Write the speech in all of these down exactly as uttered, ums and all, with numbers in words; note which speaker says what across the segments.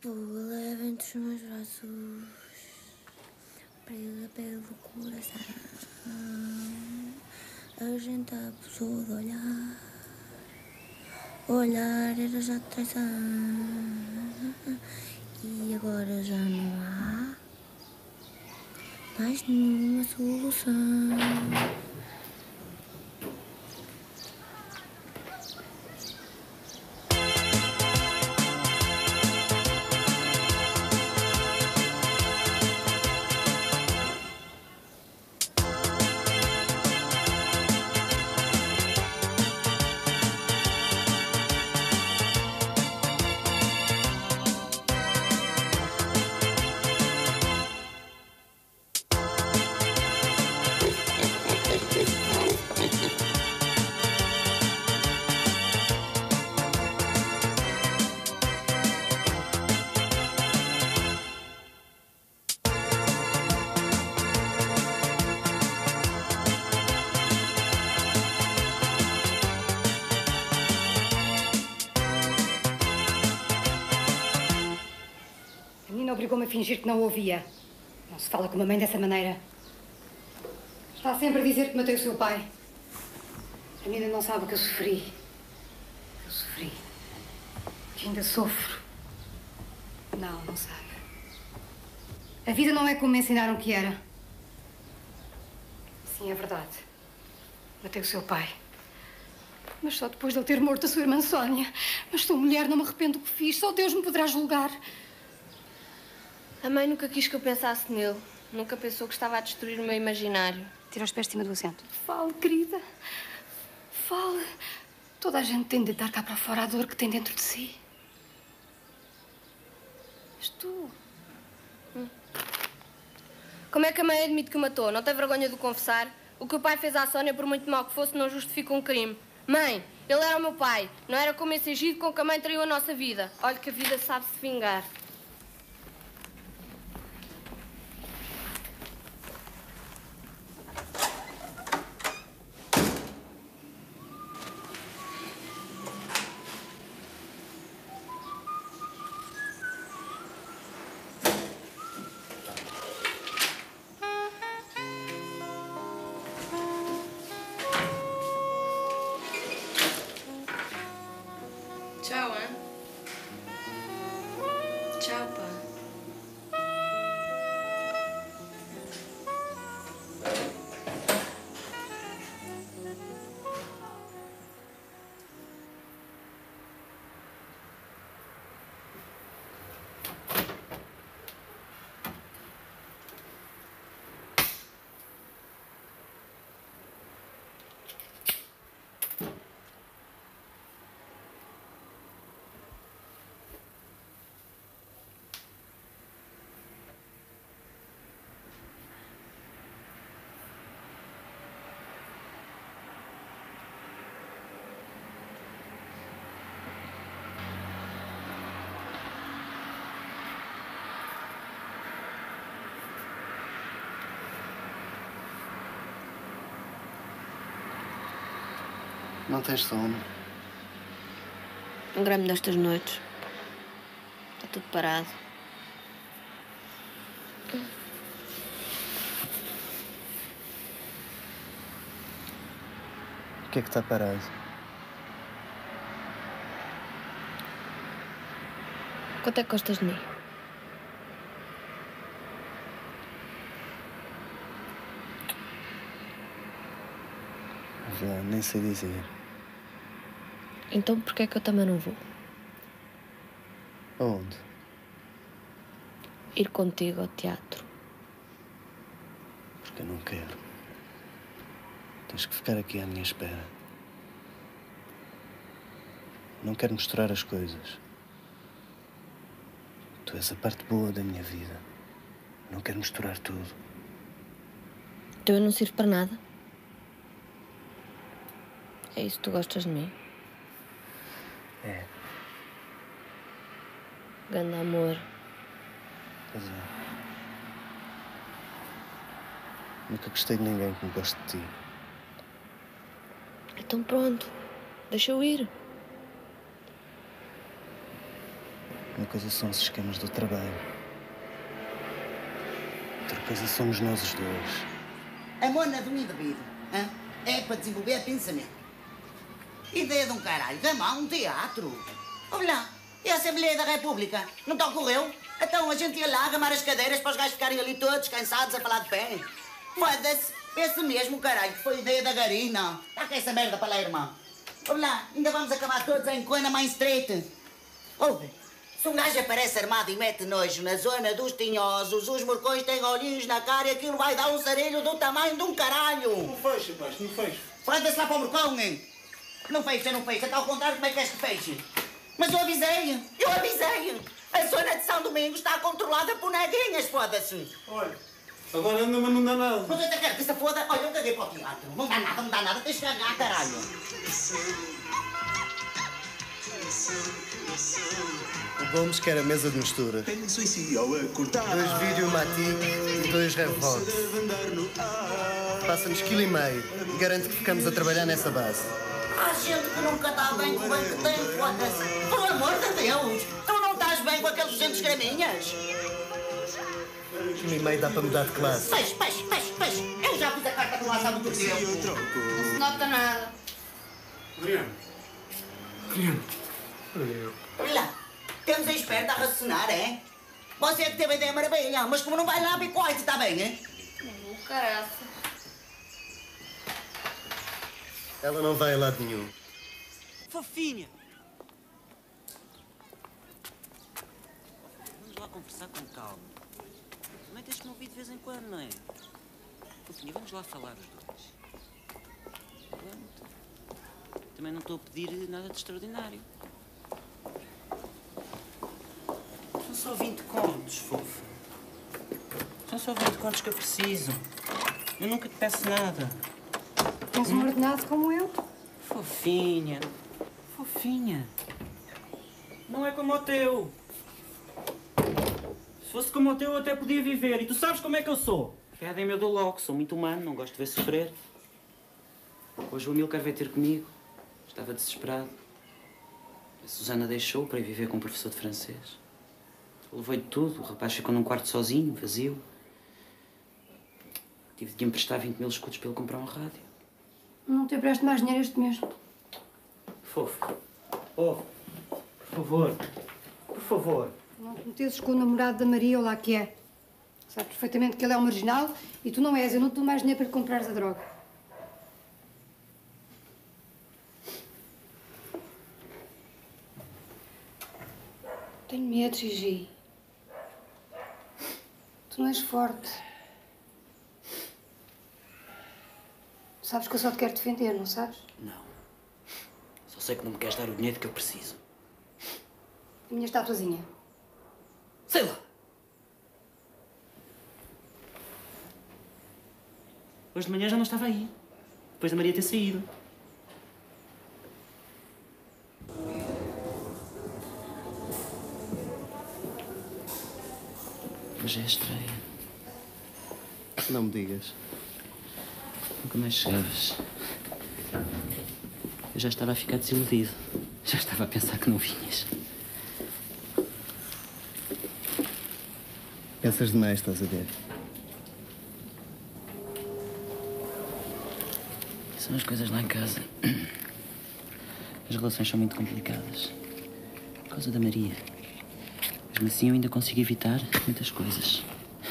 Speaker 1: Leva entre os meus braços, presa pelo coração. A gente abusou de olhar, olhar era já traição. E agora já não há mais nenhuma solução.
Speaker 2: Obrigou-me a fingir que não ouvia. Não se fala com uma mãe dessa maneira. Está sempre a dizer que matei o seu pai. A menina não sabe o que eu sofri. Eu sofri. Que ainda sofro. Não, não sabe. A vida não é como me ensinaram que era. Sim, é verdade. Matei o seu pai. Mas só depois de ele ter morto a sua irmã Sónia. Mas sou mulher, não me arrependo do que fiz. Só Deus me poderá julgar.
Speaker 1: A mãe nunca quis que eu pensasse nele. Nunca pensou que estava a destruir o meu imaginário.
Speaker 2: Tira os pés de cima do assento. Fale, querida. Fale. Toda a gente tem de deitar cá para fora a dor que tem dentro de si. Mas tu...
Speaker 1: Hum. Como é que a mãe admite que o matou? Não tem vergonha de o confessar? O que o pai fez à Sónia, por muito mal que fosse, não justifica um crime. Mãe, ele era o meu pai. Não era como esse agido com que a mãe traiu a nossa vida. Olha que a vida sabe se vingar. Tchau, hein? Tchau, pá.
Speaker 3: Não tens sono?
Speaker 1: Um grande destas noites. Está tudo parado.
Speaker 3: O que é que está parado?
Speaker 1: Quanto é que gostas de mim?
Speaker 3: Já nem sei dizer.
Speaker 1: Então porquê é que eu também não vou?
Speaker 3: Aonde?
Speaker 1: Ir contigo ao teatro.
Speaker 3: Porque eu não quero. Tens que ficar aqui à minha espera. Não quero misturar as coisas. Tu és a parte boa da minha vida. Não quero misturar tudo.
Speaker 1: Então eu não sirvo para nada? É isso que tu gostas de mim?
Speaker 3: É.
Speaker 1: Grande amor.
Speaker 3: Pois é. Nunca gostei de ninguém que me goste de ti.
Speaker 1: Então pronto. Deixa eu ir.
Speaker 3: Uma coisa são os esquemas do trabalho. Outra coisa somos nós os dois.
Speaker 4: Amor na do indivíduo, hein? É para desenvolver pensamento. Ideia de um caralho, da mão, um teatro. Olha lá, e a Assembleia da República? Não te ocorreu? Então a gente ia lá agamar as cadeiras para os gajos ficarem ali todos cansados a falar de pé. Foda-se, esse mesmo caralho que foi ideia da Garina. Está com essa merda para lá, irmão. Olha lá, ainda vamos acabar todos em Coina Main Street. Ouve, se um gajo aparece armado e mete nojo na zona dos tinhosos, os morcões têm olhinhos na cara e aquilo vai dar um sarelho do tamanho de um caralho.
Speaker 5: Não fecha, pai, não fecha.
Speaker 4: Foda-se lá para o morcão, hein? Não fecha, não fecha. Está ao contrário, como é que queres que feche? Mas eu avisei, eu avisei. A zona de São Domingos está controlada por negrinhas, foda-se.
Speaker 5: Olha, agora anda, mas não dá nada.
Speaker 4: Mas eu até quero que se foda. Olha, eu caguei para o teatro. Não dá nada, não dá nada. Tens que cagar, caralho.
Speaker 3: O Gomes quer a mesa de mistura. Dois vídeo Matic e dois Revox. Passa-nos quilo e meio e garante que ficamos a trabalhar nessa base.
Speaker 4: Há gente que nunca está bem com o bem que tem, foda-se. Por amor de Deus, tu não estás bem com aqueles duzentos graminhas?
Speaker 3: Quilo e meio dá para mudar de classe.
Speaker 4: Peixe, peixe, peixe, peixe. Eu já fiz a carta de doação do teu tempo.
Speaker 1: Não se nota nada.
Speaker 5: Adriano. Adriano.
Speaker 4: Olha lá, temos a esperta a raciocinar, é? Você é que teve a ideia maravilha, mas como não vai lá, bicoite, está bem, é?
Speaker 1: Não, caraça.
Speaker 3: Ela não vai a lado nenhum.
Speaker 6: Fofinha! Vamos lá conversar com calma. Também tens-me ouvir de vez em quando, não é? Fofinha, vamos lá falar os dois. Pronto. Também não estou a pedir nada de extraordinário. São só vinte contos, fofa. São só vinte contos que eu preciso. Eu nunca te peço nada.
Speaker 2: Tens um ordenado como eu?
Speaker 6: Fofinha. Fofinha. Não é como o teu. Se fosse como o teu, eu até podia viver. E tu sabes como é que eu sou. Fedem-me eu dou logo. Sou muito humano, não gosto de ver sofrer. Hoje o Amilcar veio ter comigo. Estava desesperado. A Susana deixou para ir viver com um professor de francês. Levei de tudo. O rapaz ficou num quarto sozinho, vazio. Tive de emprestar vinte mil escudos para ele comprar um rádio.
Speaker 2: Não te empresto mais dinheiro este mês.
Speaker 6: Fofo. Oh, por favor. Por favor.
Speaker 2: Não te metesses com o namorado da Maria ou lá que é. Sabes perfeitamente que ele é um marginal e tu não és. Eu não te dou mais dinheiro para lhe comprares a droga. Tenho medo, Gigi. Tu não és forte. Sabes que eu só te quero defender, não sabes?
Speaker 6: Não. Só sei que não me queres dar o dinheiro que eu preciso.
Speaker 2: A minha estatuazinha.
Speaker 6: Sei lá. Hoje de manhã já não estava aí. Depois da Maria ter saído. Hoje é estreia.
Speaker 3: Não me digas.
Speaker 6: Nunca mais chegavas. Eu já estava a ficar desiludido. Já estava a pensar que não vinhas.
Speaker 3: Pensas demais, estás a ver?
Speaker 6: São as coisas lá em casa. As relações são muito complicadas. Por causa da Maria. Mesmo assim eu ainda consigo evitar muitas coisas.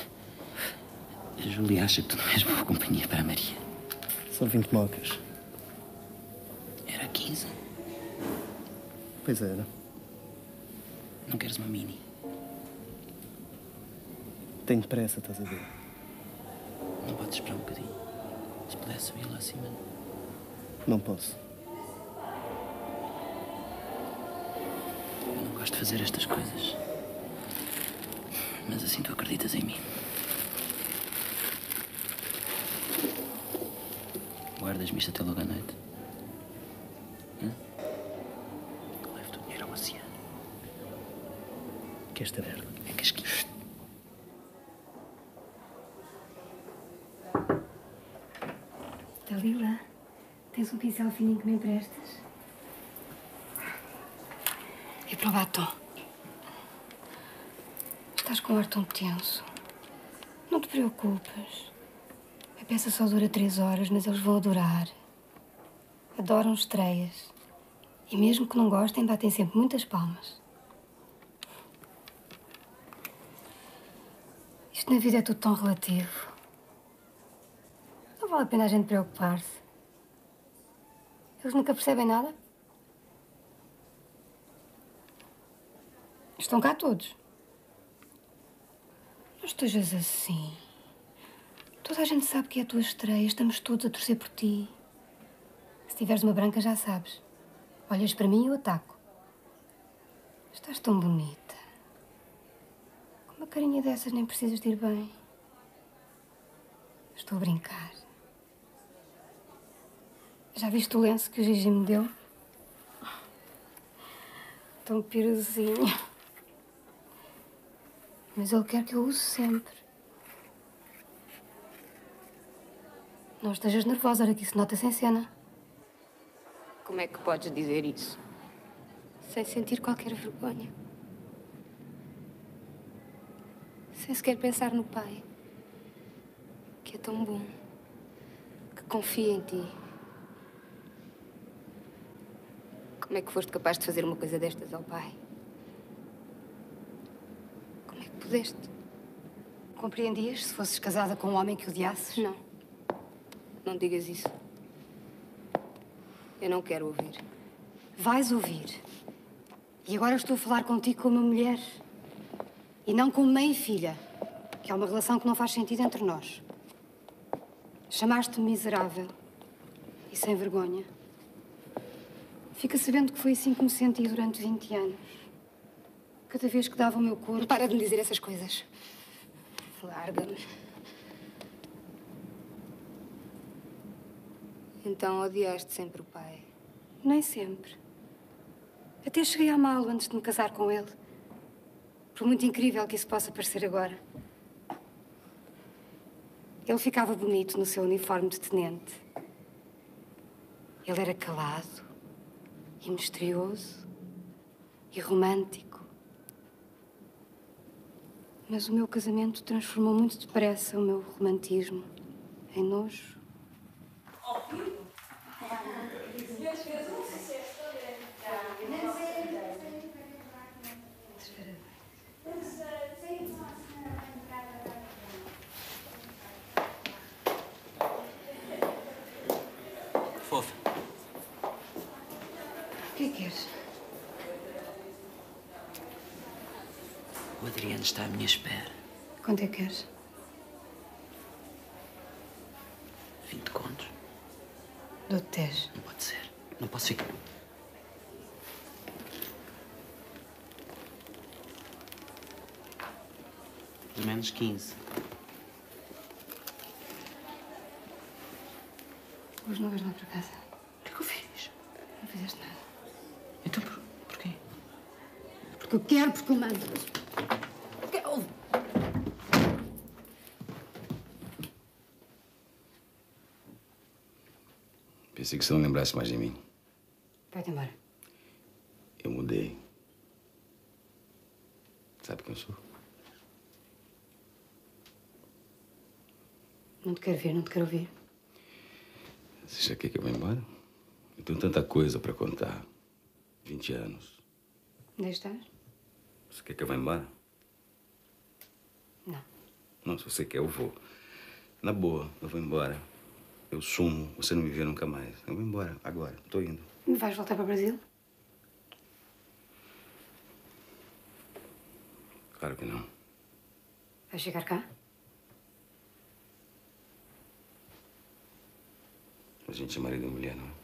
Speaker 6: A Júlia acha que tu não és boa companhia para a Maria.
Speaker 3: São vinte mocas.
Speaker 6: Era quinze.
Speaker 3: Pois era.
Speaker 6: Não queres uma mini?
Speaker 3: Tenho pressa, estás a ver?
Speaker 6: Não podes esperar um bocadinho? Se pudesse subir lá acima.
Speaker 3: Não posso.
Speaker 6: Eu não gosto de fazer estas coisas. Mas assim tu acreditas em mim. Guardas-me isto até logo à noite? Hã? Levo-te o dinheiro ao oceano.
Speaker 3: Que esta merda.
Speaker 6: É casquinho.
Speaker 2: Dalila, tens um pincel fininho que me emprestas? É para o batom. Estás com um ar tão tenso. Não te preocupes. A peça só dura três horas, mas eles vão adorar. Adoram estreias. E mesmo que não gostem, batem sempre muitas palmas. Isto na vida é tudo tão relativo. Não vale a pena a gente preocupar-se. Eles nunca percebem nada. Estão cá todos. Não estejas assim. Toda a gente sabe que é a tua estreia. Estamos todos a torcer por ti. Se tiveres uma branca, já sabes. Olhas para mim e eu ataco. Estás tão bonita. Com uma carinha dessas nem precisas de ir bem. Estou a brincar. Já viste o lenço que o Gigi me deu? Tão piruzinho. Mas ele quer que eu use sempre. Não estejas nervosa, olha que isso nota-se em cena.
Speaker 7: Como é que podes dizer isso?
Speaker 2: Sem sentir qualquer vergonha. Sem sequer pensar no pai. Que é tão bom. Que confia em ti.
Speaker 7: Como é que foste capaz de fazer uma coisa destas ao pai?
Speaker 2: Como é que pudeste? Compreendias se fosses casada com um homem que odiasses?
Speaker 7: Não. Não digas isso. Eu não quero ouvir.
Speaker 2: Vais ouvir. E agora estou a falar contigo como uma mulher. E não como mãe e filha. Que é uma relação que não faz sentido entre nós. Chamaste-me miserável. E sem vergonha. Fica sabendo que foi assim que me senti durante vinte anos. Cada vez que dava o meu corpo...
Speaker 7: Para de me dizer essas coisas. Larga-me. Então odiaste sempre o pai?
Speaker 2: Nem sempre. Até cheguei a amá-lo antes de me casar com ele. Por muito incrível que isso possa parecer agora. Ele ficava bonito no seu uniforme de tenente. Ele era calado e misterioso e romântico. Mas o meu casamento transformou muito depressa o meu romantismo em nojo.
Speaker 6: Fofa.
Speaker 2: O que é que queres?
Speaker 6: O Adriano está à minha espera.
Speaker 2: Quanto é que queres?
Speaker 6: vinte contos.
Speaker 2: Dou-te dez.
Speaker 6: Não pode ser. Não posso ficar. Pelo menos quinze.
Speaker 2: Hoje não vais lá para casa.
Speaker 6: O que é que eu fiz?
Speaker 2: Não fizeste nada.
Speaker 6: Então por... porquê?
Speaker 2: Porque eu quero, porque eu mando. Quero.
Speaker 8: Pensei que você não lembrasse mais de mim.
Speaker 2: Vai-te embora.
Speaker 8: Eu mudei. Sabe quem eu sou?
Speaker 2: Não te quero ver, não te quero ouvir.
Speaker 8: Você já quer que eu vá embora? Eu tenho tanta coisa para contar. vinte anos.
Speaker 2: Onde estás?
Speaker 8: Você quer que eu vá embora?
Speaker 2: Não.
Speaker 8: Não, se você quer, eu vou. Na boa, eu vou embora. Eu sumo, você não me vê nunca mais. Eu vou embora, agora. Tô indo.
Speaker 2: Me vais voltar para o Brasil?
Speaker 8: Claro que não.
Speaker 2: Vais chegar cá?
Speaker 8: A gente é marido e mulher, não é?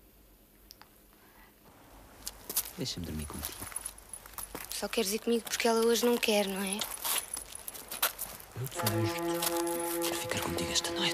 Speaker 6: Deixa-me dormir contigo.
Speaker 1: Só queres ir comigo porque ela hoje não quer, não é?
Speaker 6: Eu desejo. Quero ficar contigo esta noite.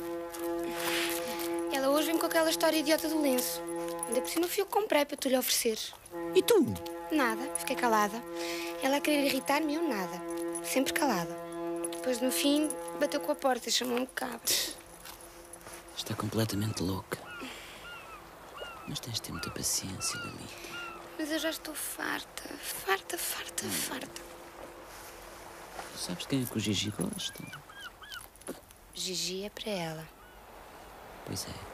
Speaker 1: Ela hoje vem com aquela história idiota do lenço. Ainda por cima fui eu que comprei para tu lhe oferecer.
Speaker 6: E tu?
Speaker 1: Nada, fiquei calada. Ela a querer irritar-me e eu nada. Sempre calada. Depois, no fim, bateu com a porta e chamou-me cabo.
Speaker 6: Está completamente louca. Mas tens de ter muita paciência, Lili.
Speaker 1: Mas eu já estou farta, farta, farta, farta.
Speaker 6: Sabes de quem é que o Gigi gosta?
Speaker 7: Gigi é para ela.
Speaker 6: Pois é.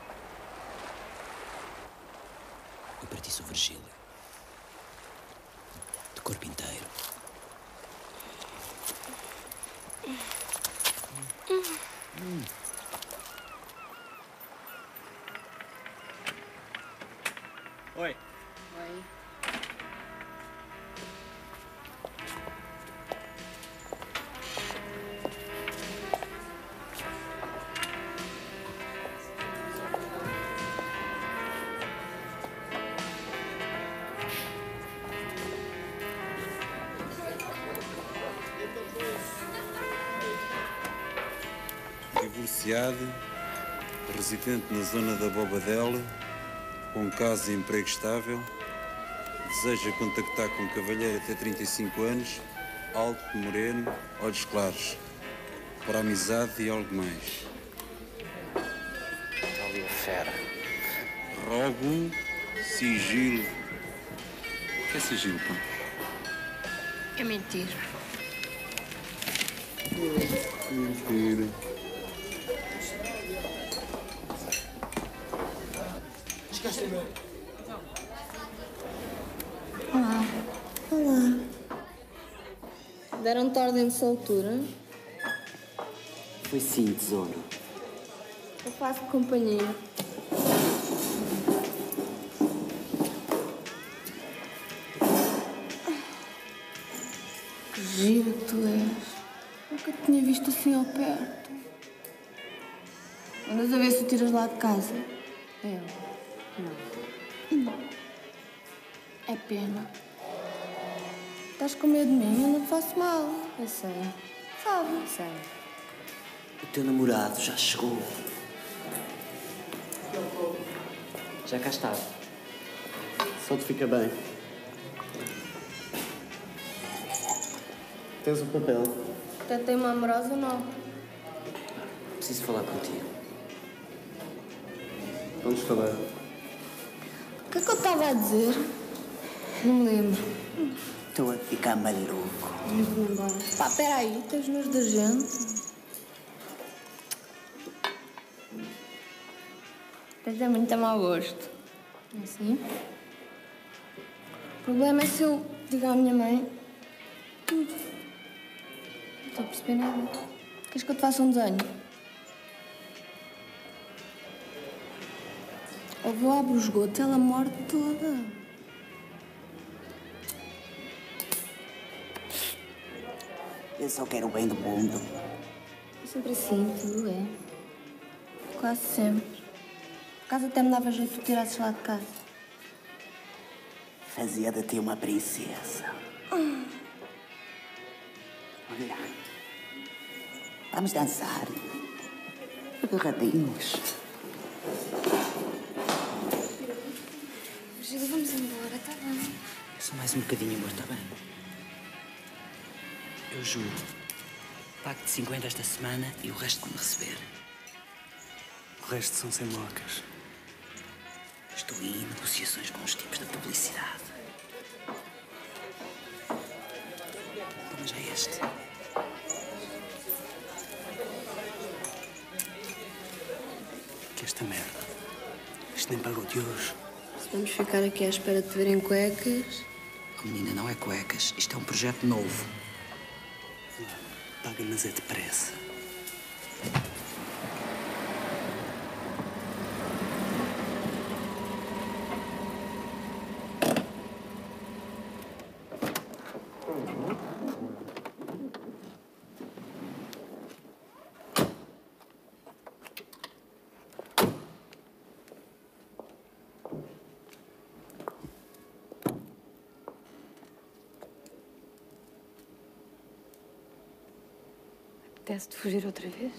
Speaker 6: Eu para ti sou Virgílio. De corpo inteiro. Hum. Oi.
Speaker 7: Oi.
Speaker 5: Divorciado, residente na zona da Bobadela, com casa e emprego estável, deseja contactar com um cavalheiro até trinta e cinco anos, alto, moreno, olhos claros, para amizade e algo mais.
Speaker 6: Está ali a fera.
Speaker 5: Rogo sigilo. O que é sigilo, pá?
Speaker 1: É mentira.
Speaker 5: Mentira.
Speaker 1: Olá. Olá. Deram-te ordem de soltura?
Speaker 6: Foi sim, tesouro.
Speaker 1: Eu faço companhia. Que giro tu és. Nunca te tinha visto assim ao perto. Andas a ver se o tiras lá de casa.
Speaker 7: Eu? Não.
Speaker 1: Não. É pena. Estás com medo de mim? Eu não te faço mal.
Speaker 7: Eu sei.
Speaker 1: Sabe?
Speaker 7: Sei.
Speaker 6: O teu namorado já chegou. Já cá está.
Speaker 3: Só te fica bem. Tens o papel.
Speaker 1: Até tem uma amorosa nova.
Speaker 6: Preciso falar contigo.
Speaker 3: Vamos falar.
Speaker 1: O que é que eu estava a dizer? Não me lembro.
Speaker 4: Estou a ficar maluco.
Speaker 1: Eu vou embora. Pá, peraí, tens nojo da gente. Tens é muito a mau gosto. É assim? O problema é se eu digo à minha mãe tudo. Não estou a perceber nada. Queres que eu te faça um desenho? Ou vou abrir o esgoto e ela morre toda.
Speaker 4: Eu só quero o bem do mundo.
Speaker 1: É sempre assim, tudo é. Quase sempre. Por acaso até me dava jeito de tu tirasses lá de casa.
Speaker 4: Fazia de ti uma princesa.
Speaker 1: Ah.
Speaker 4: Olha, vamos dançar. Agarradinhos.
Speaker 1: Virgílio, vamos embora, está bem?
Speaker 6: É só mais um bocadinho, amor, está bem? Eu juro. Pago-te cinquenta esta semana e o resto quando receber.
Speaker 3: O resto são sem mocas.
Speaker 6: Estou em negociações com os tipos da publicidade. Toma já este.
Speaker 3: Que esta merda. Isto nem pagou de hoje.
Speaker 1: Se vamos ficar aqui à espera de te ver em cuecas...
Speaker 6: Oh, menina, não é cuecas. Isto é um projeto novo.
Speaker 3: Paga, mas é depressa.
Speaker 7: Apetece-te fugir outra vez?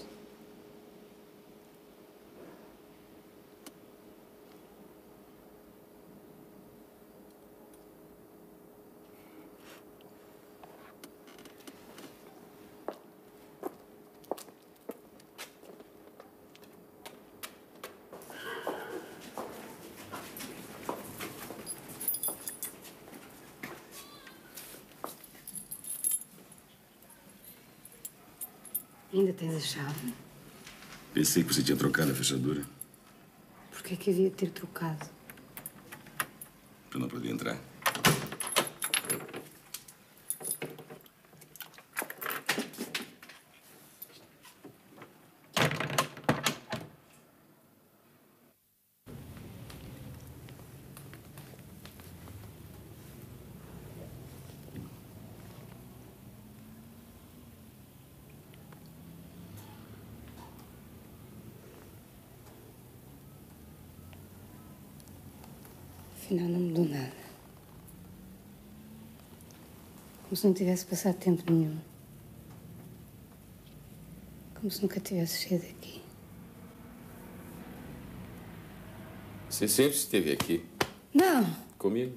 Speaker 2: Ainda tens a chave?
Speaker 9: Pensei que você tinha trocado a fechadura.
Speaker 2: Por que é que havia de ter trocado?
Speaker 9: Para não poder entrar.
Speaker 2: Afinal, não mudou nada. Como se não tivesse passado tempo nenhum. Como se nunca tivesse saído daqui.
Speaker 10: Você sempre esteve aqui?
Speaker 2: Não!
Speaker 10: Comigo?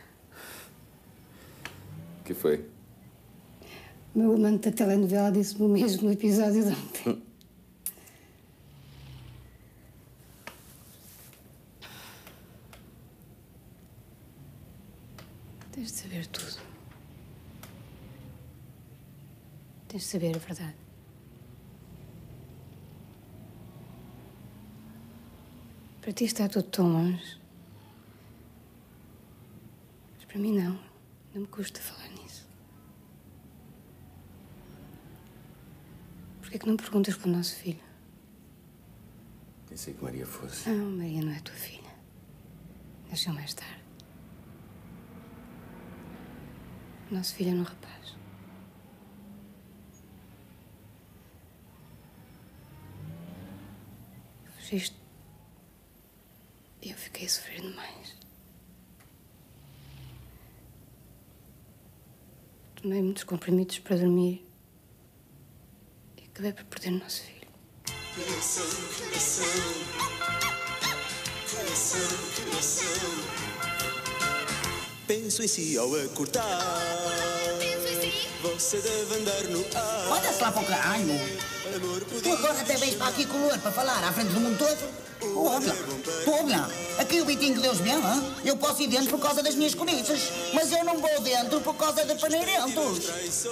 Speaker 10: O que foi?
Speaker 2: O meu amante da telenovela disse-me o mesmo no episódio de ontem. Tens de saber tudo. Tens de saber a verdade. Para ti está tudo tão longe. Mas para mim não. Não me custa falar nisso. Por que é que não perguntas pelo nosso filho?
Speaker 10: Pensei que Maria fosse.
Speaker 2: Não, Maria não é tua filha. Nasceu mais tarde. O nosso filho é um rapaz. Fugiste. E eu fiquei a sofrer demais. Tomei muitos comprimidos para dormir. E acabei por perder o nosso filho.
Speaker 11: Coração, coração. Coração, coração. Penso em si ao acordar. Você deve andar no ar.
Speaker 4: Olha-se lá para o caralho. Tu agora até vens para aqui com o louro para falar à frente do mundo todo. Oh, olha, tu olha, aqui o bitinho que Deus me ama, eu posso ir dentro por causa das minhas cobiças, mas eu não vou dentro por causa de paneirentos.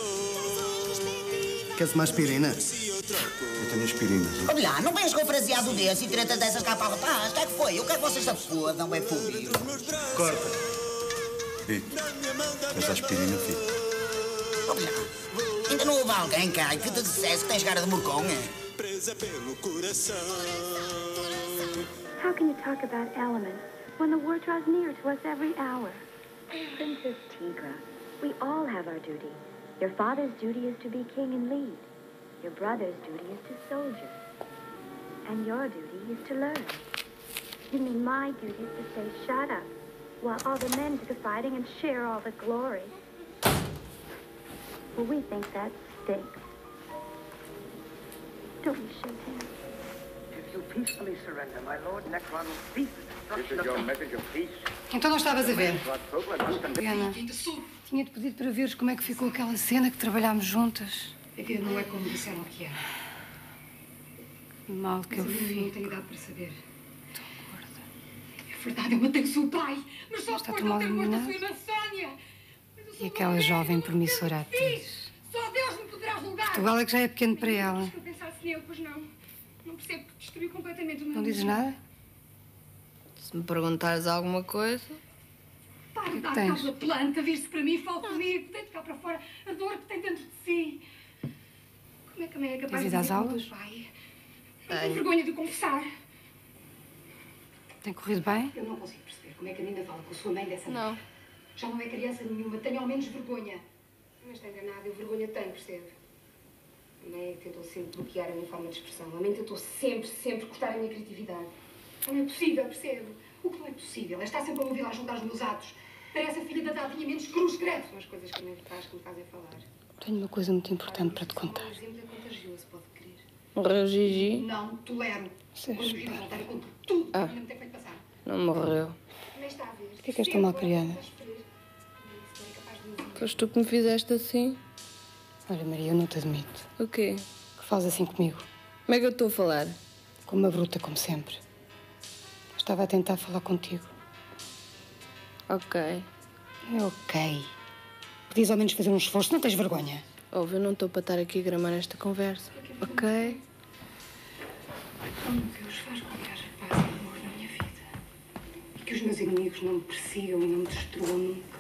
Speaker 3: Queres uma aspirina?
Speaker 8: Eu tenho aspirina.
Speaker 4: Olha, não vens com fraseado desse e treta dessas cá para trás. O que é que foi? Eu quero que vocês se fodam, é fobio.
Speaker 3: Corta.
Speaker 8: Filho, queres a aspirina, filho?
Speaker 4: Olha, ainda não houve alguém, cá, que te dissesse que tens cara de morconha?
Speaker 11: Presa pelo coração.
Speaker 12: How can you talk about elements when the war draws near to us every hour? Princess Tigra, we all have our duty. Your father's duty is to be king and lead. Your brother's duty is to soldier. And your duty is to learn. You mean my duty is to say shut up, while all the men do the fighting and share all the glory. Well, we think that stinks. Don't we shake hands?
Speaker 13: If you peacefully surrender, my Lord Necron will cease the destruction of your message of peace.
Speaker 2: Então não estavas a ver? Diana, tinha-te pedido para veres como é que ficou aquela cena que trabalhámos juntas. A vida não é como disseram que era. Que mal que eu fiz. Não tenho idade para saber. Estou gorda. É verdade, eu matei o seu pai. Mas só depois de ter morto a sua irmã Sónia. E aquela jovem promissora atriz.
Speaker 1: Só Deus me poderá julgar.
Speaker 2: Portugal é que já é pequeno para ela.
Speaker 1: Mas que eu pensasse nele, pois não. Não percebo que destruiu completamente o meu...
Speaker 2: Não dizes nada?
Speaker 1: Se me perguntares alguma coisa...
Speaker 2: Para
Speaker 1: de dar
Speaker 2: tens?
Speaker 1: cabo da planta, vir-se para mim, fale comigo, deite cá para fora a dor que tem dentro de si. Como é que a mãe é capaz
Speaker 2: Tens
Speaker 1: de
Speaker 2: ido às
Speaker 1: dizer
Speaker 2: aulas?
Speaker 1: que o pai? Não tenho vergonha de confessar.
Speaker 2: Tem corrido bem? Eu não consigo perceber como é que a menina fala com a sua mãe dessa maneira. Não. Já não é criança nenhuma, tenho ao menos vergonha.
Speaker 1: Mas está enganada, eu vergonha tenho, percebe? A mãe tentou sempre bloquear a minha forma de expressão. A mãe tentou sempre, sempre cortar a minha criatividade. Não é possível, percebe?
Speaker 2: O que não é possível é estar sempre a ouvir a julgar os meus atos. Parece a filha da dadinha menos cruz credo.
Speaker 1: São as coisas que a mãe faz que me fazem falar.
Speaker 2: Tenho uma coisa muito importante para te contar.
Speaker 1: O exemplo é contagioso, pode crer.
Speaker 14: Morreu Gigi?
Speaker 2: Não, tolero.
Speaker 14: Seja
Speaker 2: Quando o Gigi voltar, eu conto tudo que
Speaker 14: Ah.
Speaker 2: a minha me tem feito passar.
Speaker 14: Não morreu.
Speaker 1: Nem está a ver.
Speaker 2: Por que é que és tão mal criada?
Speaker 14: Foste tu que me fizeste assim?
Speaker 2: Olha, Maria, eu não te admito.
Speaker 14: O quê?
Speaker 2: Que fales assim comigo.
Speaker 14: Como é que eu estou a falar?
Speaker 2: Como uma bruta, como sempre. Eu estava a tentar falar contigo.
Speaker 14: Ok.
Speaker 2: É ok. Podias ao menos fazer um esforço, não tens vergonha.
Speaker 14: Ouve, eu não estou para estar aqui a gramar esta conversa.
Speaker 2: Por que
Speaker 14: Ok.
Speaker 2: Oh, meu Deus, faz com que haja paz e amor na minha vida. E que os meus inimigos não me persigam e não me destruam nunca.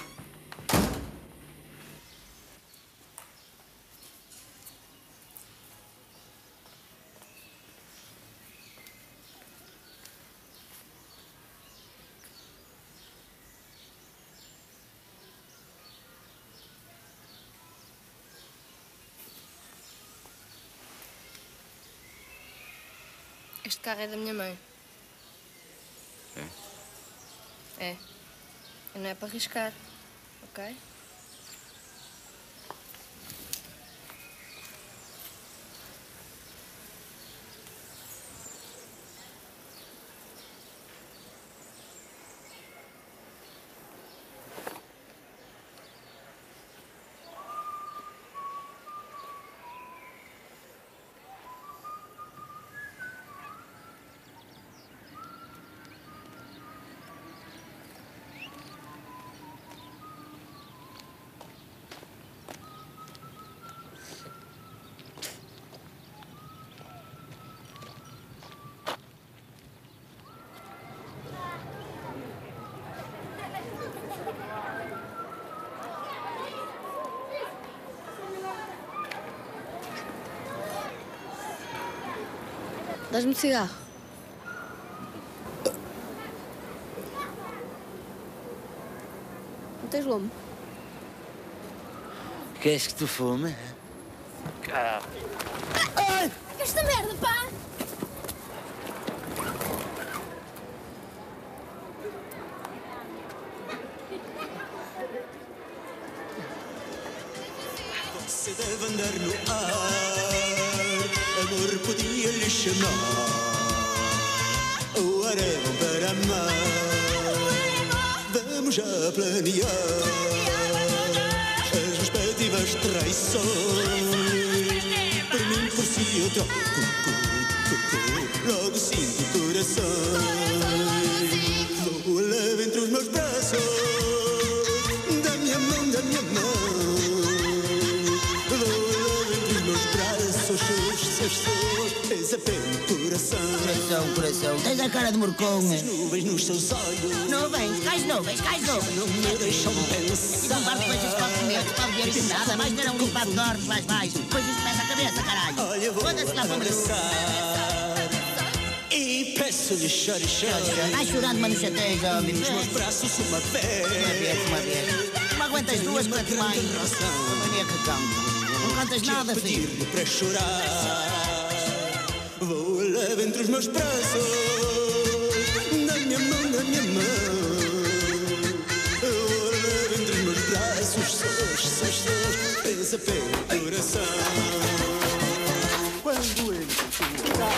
Speaker 1: Este carro é da minha mãe.
Speaker 8: É?
Speaker 1: É. E não é para arriscar, ok?
Speaker 14: Dás-me cigarro. Não tens lome?
Speaker 15: Queres que tu fume?
Speaker 11: Ah.
Speaker 15: Ai!
Speaker 1: Esta merda, pá!
Speaker 11: Você deve andar no ar, amor podia lhe chamar. O ar é bom para amar, vamos já planear as respectivas traições. Por mim, por si eu troco, logo sinto o coração. Vou levar entre os meus braços, da minha mão, da minha mão. Seus, seus, seus, tens a pena no coração.
Speaker 4: Coração, coração, tens a cara de morcão.
Speaker 11: As nuvens nos seus olhos.
Speaker 4: Nuvens, cais nuvens, cais nuvens.
Speaker 11: Não me deixam pensar.
Speaker 4: E não parte coisas para comer, para ver isso nada. Vais ver um limpado de norte, vais, vais. Depois isto pesa a cabeça, caralho.
Speaker 11: Olha, vou
Speaker 4: Foda-se lá para o
Speaker 11: abraçar e peço-lhe chore, chore.
Speaker 4: Vai chorando, mas não chateias, homem.
Speaker 11: Nos meus braços uma vez.
Speaker 4: Uma vez, uma vez. Não aguentas duas, quanto mais. Mania que cão. Não cantas nada, filho.
Speaker 11: Pedir-lhe para chorar. Vou levar entre os meus braços, na minha mão, na minha mão. Vou levar entre os meus braços, seus, seus, seus, pensa pelo coração. Quando ele tocar,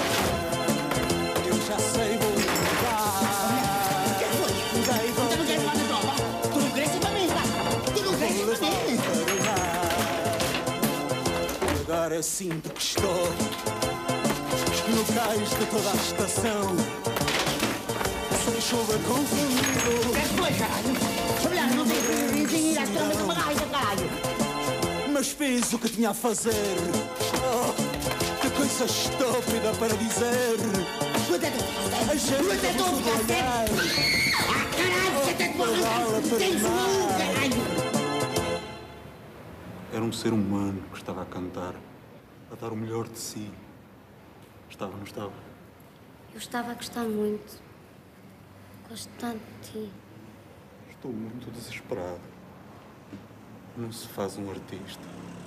Speaker 11: eu já sei vou mudar.
Speaker 4: O que foi?
Speaker 11: Daí vou.
Speaker 4: Tu não queres lá na tropa? Tu não queres ir para mim, pá? Tu não queres ir para mim?
Speaker 11: Agora sinto que estou no cais de toda a estação, sem chuva confundido.
Speaker 4: O que é que foi, caralho? Olha, não tem ir às trombas de uma gaja, caralho.
Speaker 11: Mas fiz o que tinha a fazer. Oh, que coisa estúpida para dizer.
Speaker 4: Quanto é que
Speaker 11: a gente
Speaker 4: Quanto é que tu
Speaker 11: olhar.
Speaker 4: Ah, caralho, você tem que morrer. Tens um, caralho.
Speaker 5: Era um ser humano que estava a cantar, a dar o melhor de si. Estava, não estava?
Speaker 16: Eu estava a gostar muito. Gosto tanto de ti.
Speaker 5: Estou muito desesperado. Não se faz um artista.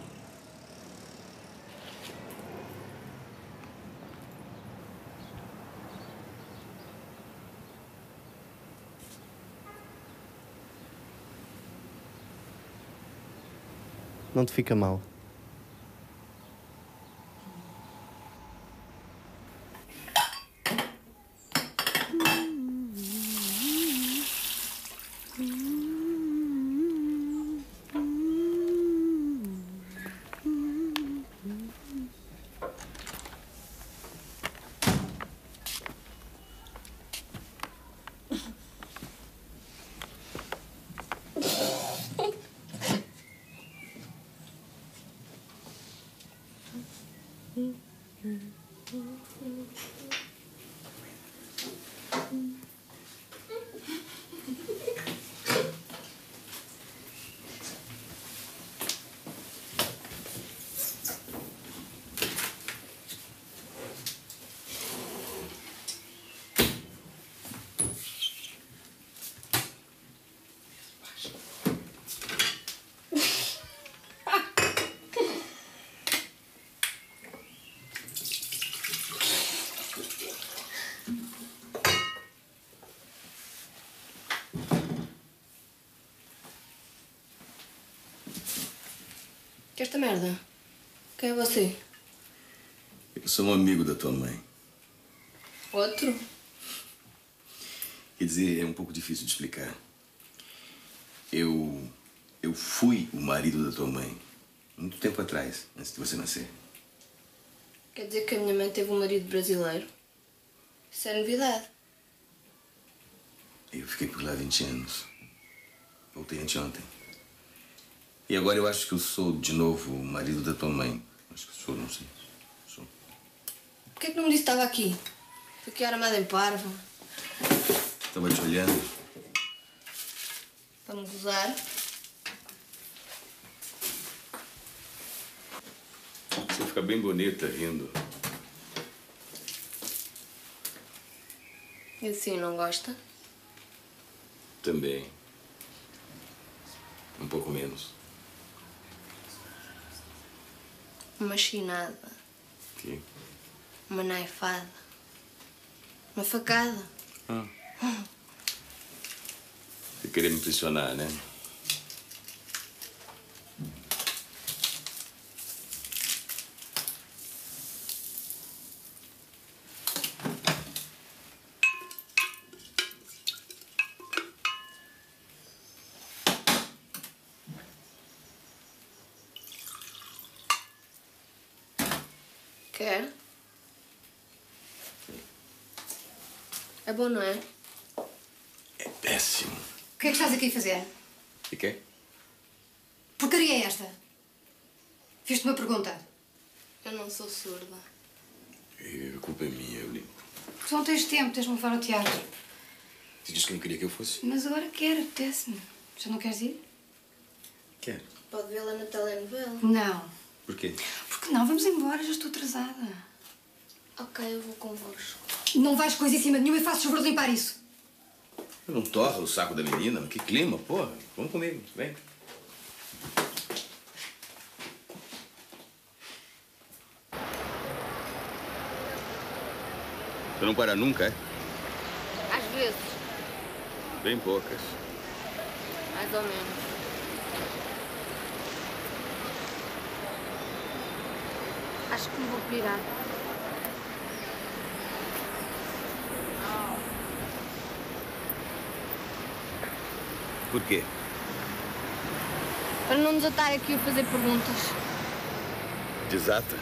Speaker 3: Não te fica mal.
Speaker 1: Que esta merda? Quem é você?
Speaker 9: Eu sou um amigo da tua mãe.
Speaker 1: Outro?
Speaker 9: Quer dizer, é um pouco difícil de explicar. Eu... eu fui o marido da tua mãe muito tempo atrás, antes de você nascer.
Speaker 1: Quer dizer que a minha mãe teve um marido brasileiro? Isso é novidade.
Speaker 9: Eu fiquei por lá vinte anos. Voltei anteontem. E agora eu acho que eu sou, de novo, o marido da tua mãe. Acho que sou, não sei. Sou.
Speaker 1: Por que é que não me disse que estava aqui? Fiquei armada em parvo.
Speaker 9: Estava te olhando.
Speaker 1: Para me gozar.
Speaker 9: Você fica bem bonita rindo.
Speaker 1: E assim, não gosta?
Speaker 9: Também. Um pouco menos.
Speaker 1: Uma chinada.
Speaker 9: Que?
Speaker 1: Uma naifada. Uma facada.
Speaker 9: Ah. Você queria me impressionar, né?
Speaker 1: Quer? É bom, não é?
Speaker 9: É péssimo.
Speaker 2: O que é que estás aqui a fazer?
Speaker 9: E quê?
Speaker 2: Porcaria é esta? Fiz-te uma pergunta.
Speaker 1: Eu não sou surda.
Speaker 9: A culpa é minha, eu limpo.
Speaker 2: Porque tu não tens tempo, tens de me levar ao teatro.
Speaker 9: Você disse que não queria que eu fosse?
Speaker 2: Mas agora quero, apetece-me. Já não queres ir?
Speaker 9: Quero.
Speaker 1: Pode vê-la na telenovela.
Speaker 2: Não.
Speaker 9: Por quê?
Speaker 2: Porque não? Vamos embora, já estou atrasada.
Speaker 1: Ok, eu vou convosco.
Speaker 2: Não vais coisíssima nenhuma e fazes favor de limpar isso.
Speaker 9: Eu não torro o saco da menina, mas que clima, porra. Vamos comigo, vem. Você não para nunca, é?
Speaker 1: Às vezes.
Speaker 9: Bem poucas.
Speaker 1: Mais ou menos. Acho que me vou pirar.
Speaker 9: Por quê?
Speaker 1: Para não nos atar aqui a fazer perguntas.
Speaker 9: Desata.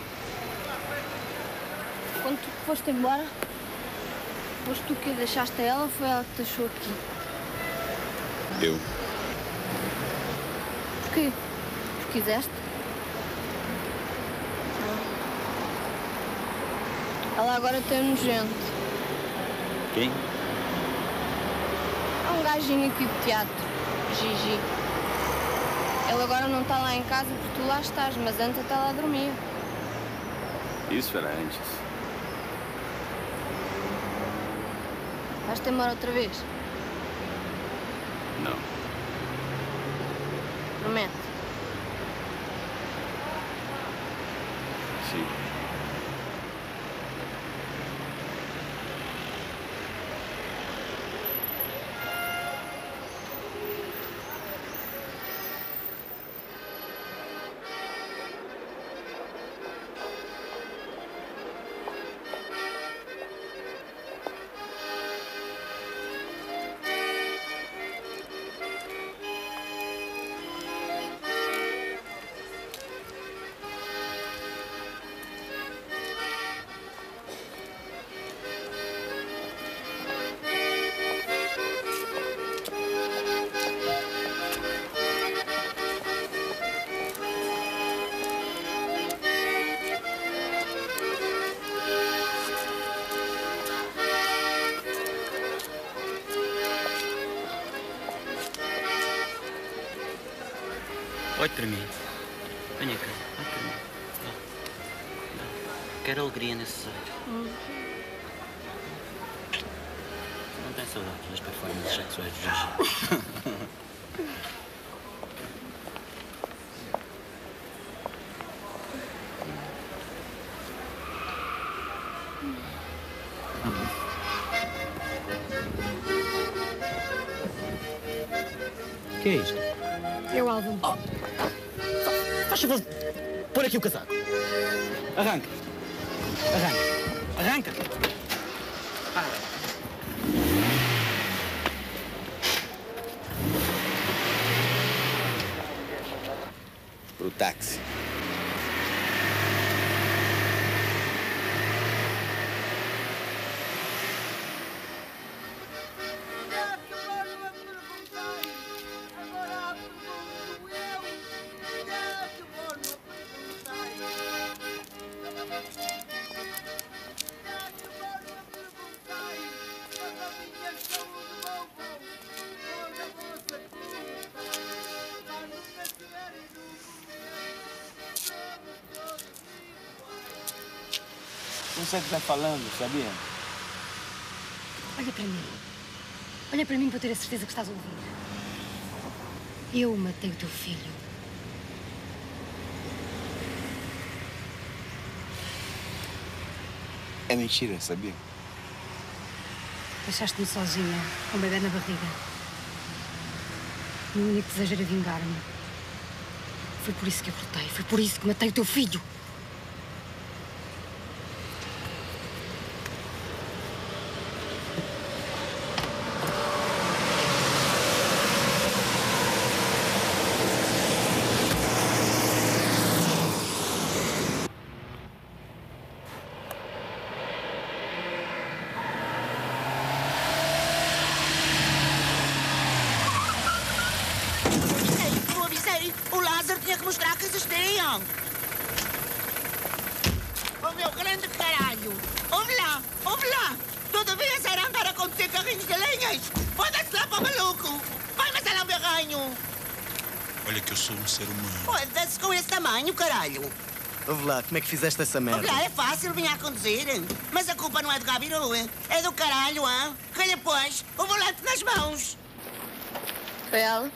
Speaker 1: Quando tu foste embora, foste tu que a deixaste a ela ou foi ela que te deixou aqui?
Speaker 9: Eu.
Speaker 1: Porquê? Porque quiseste? Ela agora tem um nojento.
Speaker 9: Quem?
Speaker 1: É um gajinho aqui do teatro, Gigi. Ele agora não está lá em casa porque tu lá estás, mas antes até lá dormia.
Speaker 9: Isso era antes.
Speaker 1: Vais-te embora outra vez?
Speaker 9: Não.
Speaker 1: Promete?
Speaker 9: Sim.
Speaker 6: para mim. Venha cá, olhe para mim. Dá. Dá. Quero alegria nesse olhos. Hum. Não tem saudades das performances sexuais do Gigi. O que é isto?
Speaker 2: É o álbum.
Speaker 6: Oh. Faz favor, pôr aqui o casaco. Arranca. Arranca. Arranca. Ah.
Speaker 8: Pro táxi.
Speaker 15: Não sei o que está falando, sabia?
Speaker 2: Olha para mim. Olha para mim para ter a certeza que estás a ouvir. Eu matei o teu filho.
Speaker 8: É mentira, sabia?
Speaker 2: Deixaste-me sozinha, com um bebê na barriga. O meu único desejo era vingar-me. Foi por isso que eu lutei. Foi por isso que matei o teu filho.
Speaker 4: O Lázaro tinha que mostrar que existiam. Oh, meu grande caralho. Ouve lá, ouve lá. Todavia será andar a acontecer carrinhos de lenhas. Foda-se lá para o maluco. Vai-me lá o berranho.
Speaker 17: Olha que eu sou um ser humano.
Speaker 4: Foda-se com esse tamanho, caralho.
Speaker 3: Ouve lá, como é que fizeste essa merda?
Speaker 4: Ouve lá, é fácil vir a conduzir. Mas a culpa não é do Gabiru. É do caralho, hã? Que lhe pôs o volante nas mãos.
Speaker 1: Foi ela?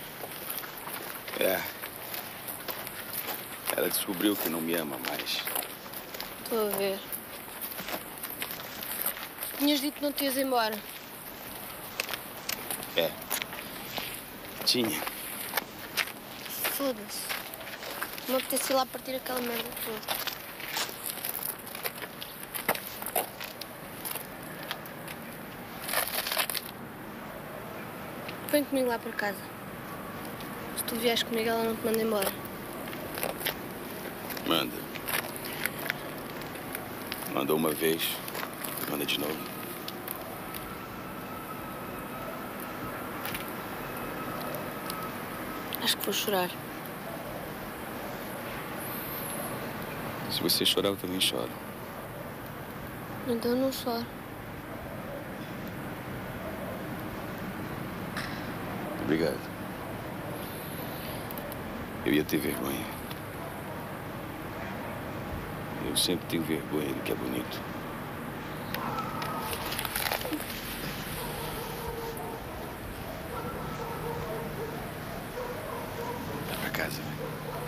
Speaker 8: É. Ela descobriu que não me ama mais.
Speaker 1: Estou a ver. Tinhas dito que não te ias embora.
Speaker 8: É. Tinha.
Speaker 1: Foda-se. Não me apetece ir lá partir aquela merda toda. Vem comigo lá para casa. Se tu vieres comigo, ela não te manda embora.
Speaker 8: Manda. Manda uma vez, manda de novo.
Speaker 1: Acho que vou chorar.
Speaker 8: Se você chorar, eu também choro.
Speaker 1: Então não choro.
Speaker 8: Obrigado. Eu ia ter vergonha. Eu sempre tenho vergonha do que é bonito. Vai pra casa, vai.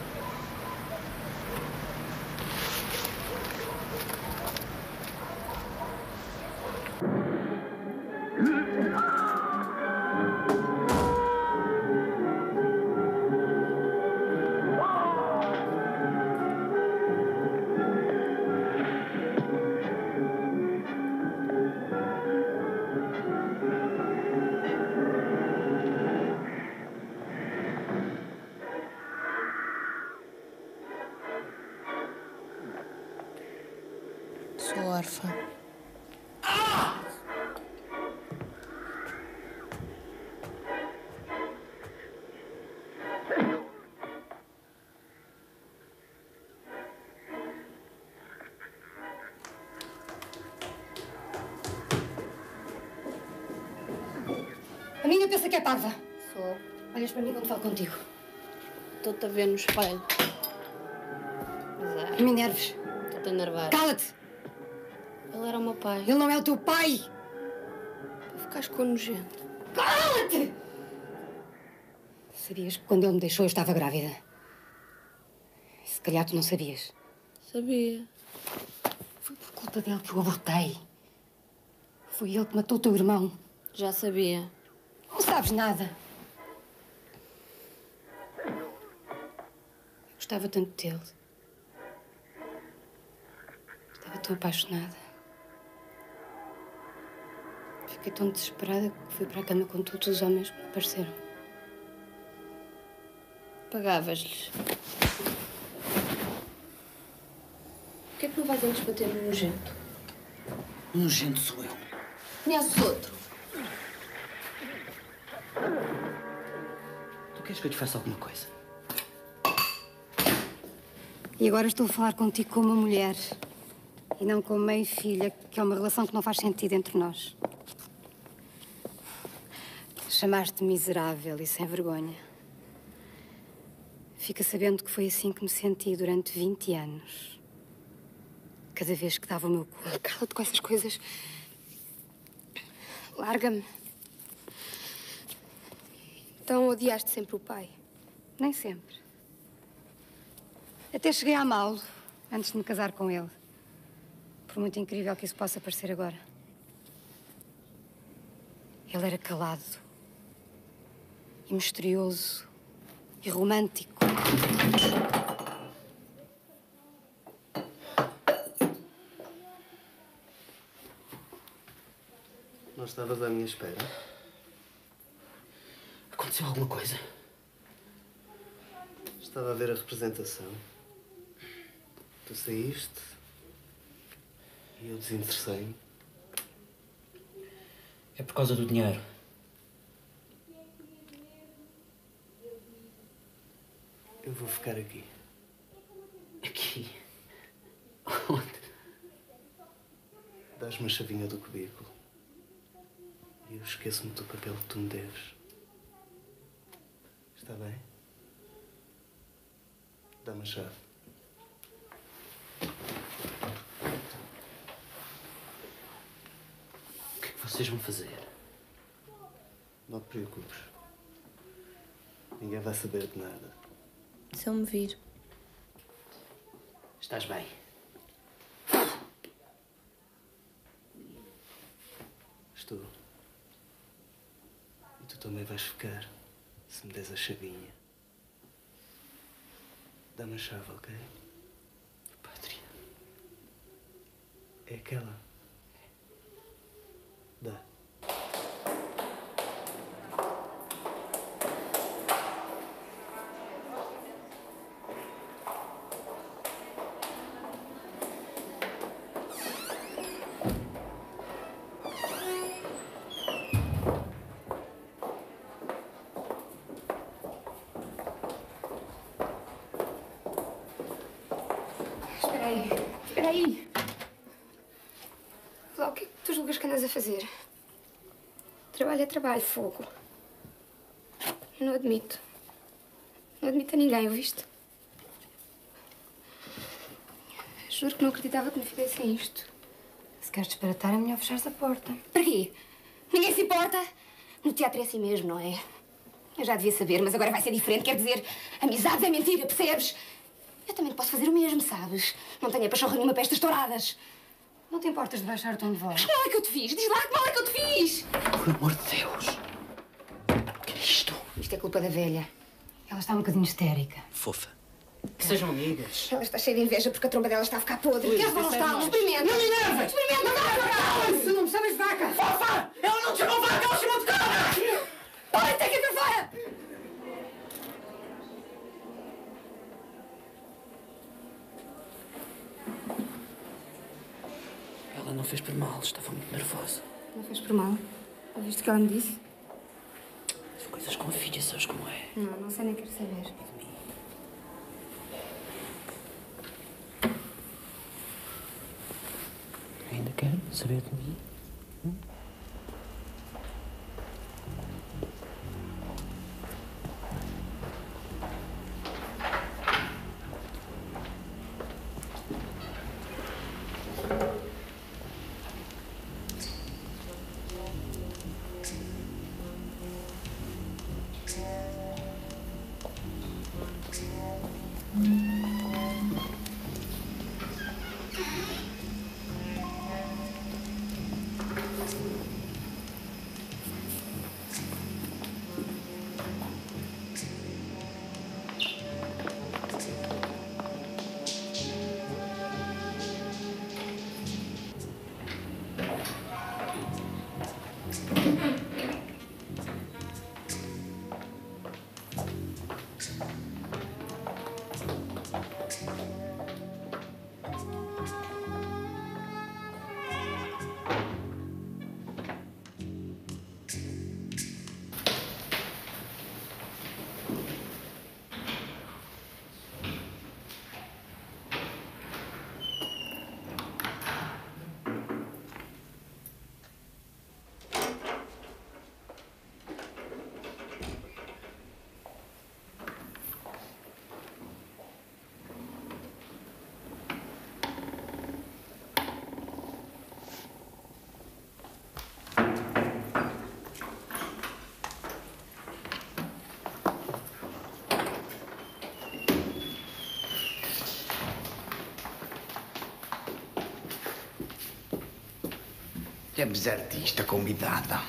Speaker 1: Sou órfã.
Speaker 2: A minha pensa que é parva.
Speaker 1: Sou.
Speaker 2: Olhas para mim quando falo contigo.
Speaker 14: Estou-te a ver no espelho.
Speaker 2: Não me enerves.
Speaker 14: Estou-te a enervar.
Speaker 2: Cala-te!
Speaker 14: Ele era o meu pai.
Speaker 2: Ele não é o teu pai!
Speaker 14: Para ficares com nojento.
Speaker 2: Cala-te! Sabias que quando ele me deixou eu estava grávida? Se calhar tu não sabias.
Speaker 14: Sabia.
Speaker 2: Foi por culpa dele que eu abortei. Foi ele que matou o teu irmão.
Speaker 14: Já sabia.
Speaker 2: Não sabes nada. Gostava tanto dele. Estava tão apaixonada. Fiquei tão desesperada que fui para a cama com todos os homens que me apareceram.
Speaker 14: Pagavas-lhes. Porquê é que não vais antes bater no nojento?
Speaker 6: O nojento sou eu.
Speaker 14: Conheces outro?
Speaker 6: Tu queres que eu te faça alguma coisa?
Speaker 2: E agora estou a falar contigo como uma mulher. E não como mãe e filha, que é uma relação que não faz sentido entre nós. Chamaste-me miserável e sem vergonha. Fica sabendo que foi assim que me senti durante vinte anos. Cada vez que dava o meu corpo. Cala-te com essas coisas. Larga-me.
Speaker 14: Então odiaste sempre o pai?
Speaker 2: Nem sempre. Até cheguei a amá-lo antes de me casar com ele. Por muito incrível que isso possa parecer agora. Ele era calado. E misterioso. E romântico.
Speaker 3: Não estavas à minha espera?
Speaker 6: Aconteceu alguma coisa?
Speaker 3: Estava a ver a representação. Tu saíste e eu desinteressei-me.
Speaker 6: É por causa do dinheiro.
Speaker 3: Eu vou ficar aqui.
Speaker 6: Aqui? Onde?
Speaker 3: Dás-me a chavinha do cubículo. E eu esqueço-me do papel que tu me deves. Está bem? Dá-me a chave.
Speaker 6: O que é que vocês vão fazer?
Speaker 3: Não te preocupes. Ninguém vai saber de nada.
Speaker 14: Se eu me vir.
Speaker 6: Estás bem?
Speaker 3: Estou. E tu também vais ficar, se me des a chavinha. Dá-me a chave, ok?
Speaker 6: Pátria.
Speaker 3: É aquela. Dá.
Speaker 2: Espera aí. Espera aí. Lá, o que é que tu julgas que andas a fazer? Trabalho é trabalho, fogo. Eu não admito. Não admito a ninguém, ouviste? Juro que não acreditava que me fizessem isto. Se queres disparatar, é melhor fechares a porta. Para quê? Ninguém se importa? No teatro é assim mesmo, não é? Eu já devia saber, mas agora vai ser diferente. Quer dizer, amizade é mentira, percebes? Eu também posso fazer o mesmo, sabes? Não tenho paixão nenhuma para estas touradas. Não te importas de baixar o tom de voz? Que mal é que eu te fiz? Diz lá que mal é que eu te fiz!
Speaker 6: Por amor de Deus! O que é isto?
Speaker 2: Isto é culpa da velha. Ela está um bocadinho histérica.
Speaker 6: Fofa. Que sejam amigas.
Speaker 2: Ela está cheia de inveja porque a tromba dela está a ficar podre. Queres lá está? Experimenta!
Speaker 6: Não me enerves!
Speaker 2: Experimenta! Cala-se! Não me chamas de vaca!
Speaker 6: Fofa! Ela não te chamou vaca, ela chamou de cabra!
Speaker 2: Olha, tem que ir para fora!
Speaker 6: Ela não fez por mal, estava muito nervosa.
Speaker 2: Não fez por mal. Ouviste o que ela me disse?
Speaker 6: As coisas com a filha, sabes como é?
Speaker 2: Não, não sei nem quero saber.
Speaker 6: Ainda quer saber de mim? Hum?
Speaker 15: Temos artista convidada.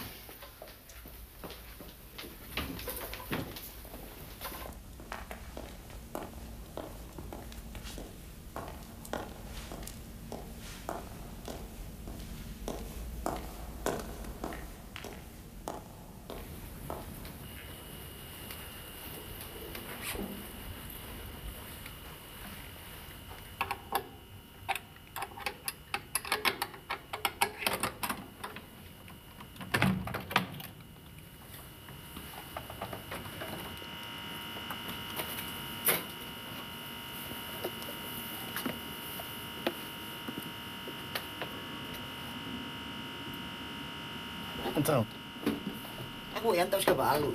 Speaker 15: Então? Aguenta os cavalos.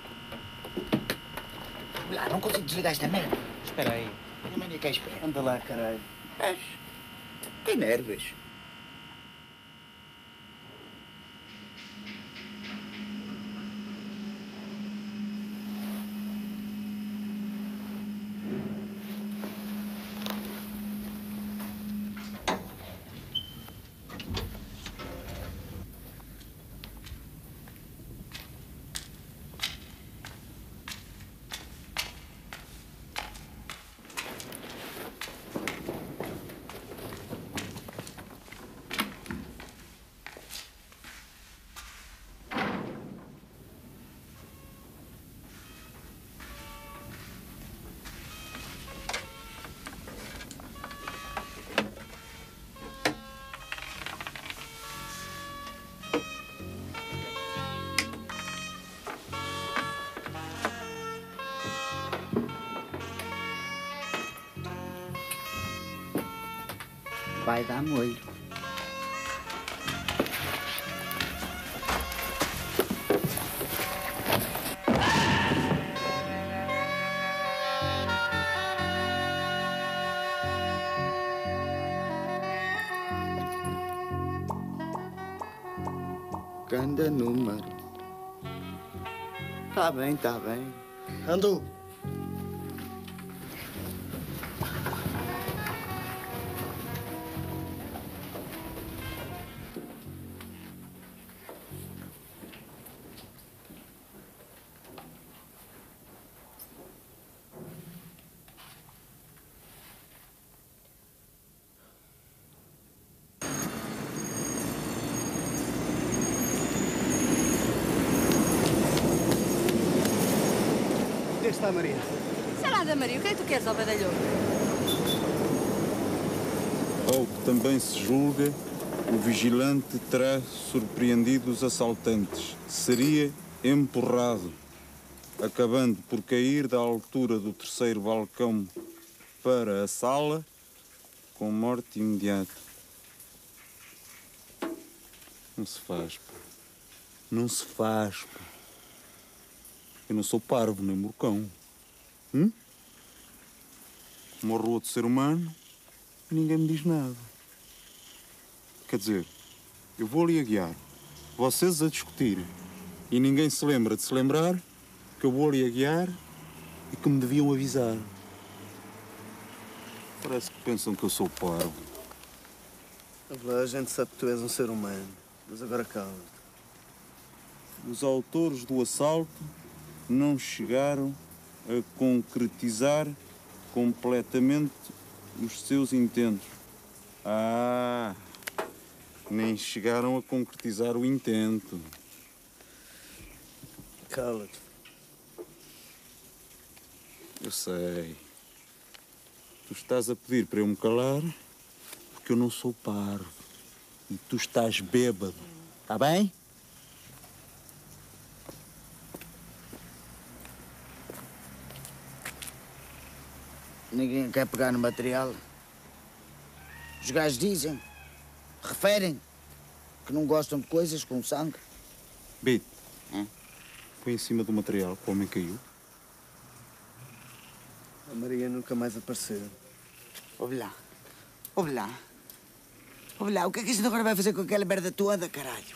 Speaker 15: Lá, não consigo desligar esta merda.
Speaker 6: Espera aí.
Speaker 15: A mania que é espera.
Speaker 3: Anda lá, caralho.
Speaker 15: Mas, tem nervos. Vai dar molho. Ganda número. Tá bem, tá bem.
Speaker 3: Andou. Onde está a Maria?
Speaker 18: Será da Maria? O que é que tu queres, ó badalhoco?
Speaker 5: Ao que também se julga, o vigilante terá surpreendido os assaltantes. Seria empurrado, acabando por cair da altura do terceiro balcão para a sala, com morte imediata. Não se faz, pá. Não se faz, pá. Eu não sou parvo nem morcão. Hum? Morro outro ser humano e ninguém me diz nada. Quer dizer, eu vou ali a guiar, vocês a discutir, e ninguém se lembra de se lembrar que eu vou ali a guiar e que me deviam avisar. Parece que pensam que eu sou parvo.
Speaker 3: A gente sabe que tu és um ser humano, mas agora calma-te.
Speaker 5: Os autores do assalto não chegaram a concretizar completamente os seus intentos. Ah, nem chegaram a concretizar o intento.
Speaker 3: Cala-te.
Speaker 5: Eu sei. Tu estás a pedir para eu me calar porque eu não sou parvo. E tu estás bêbado. Está bem?
Speaker 15: Ninguém quer pegar no material. Os gajos dizem, referem, que não gostam de coisas com sangue.
Speaker 5: Bito, hum? Foi em cima do material que o homem caiu.
Speaker 3: A Maria nunca mais apareceu.
Speaker 15: Ouve lá, ouve lá. Ouve lá, o que é que a gente agora vai fazer com aquela merda toda, caralho?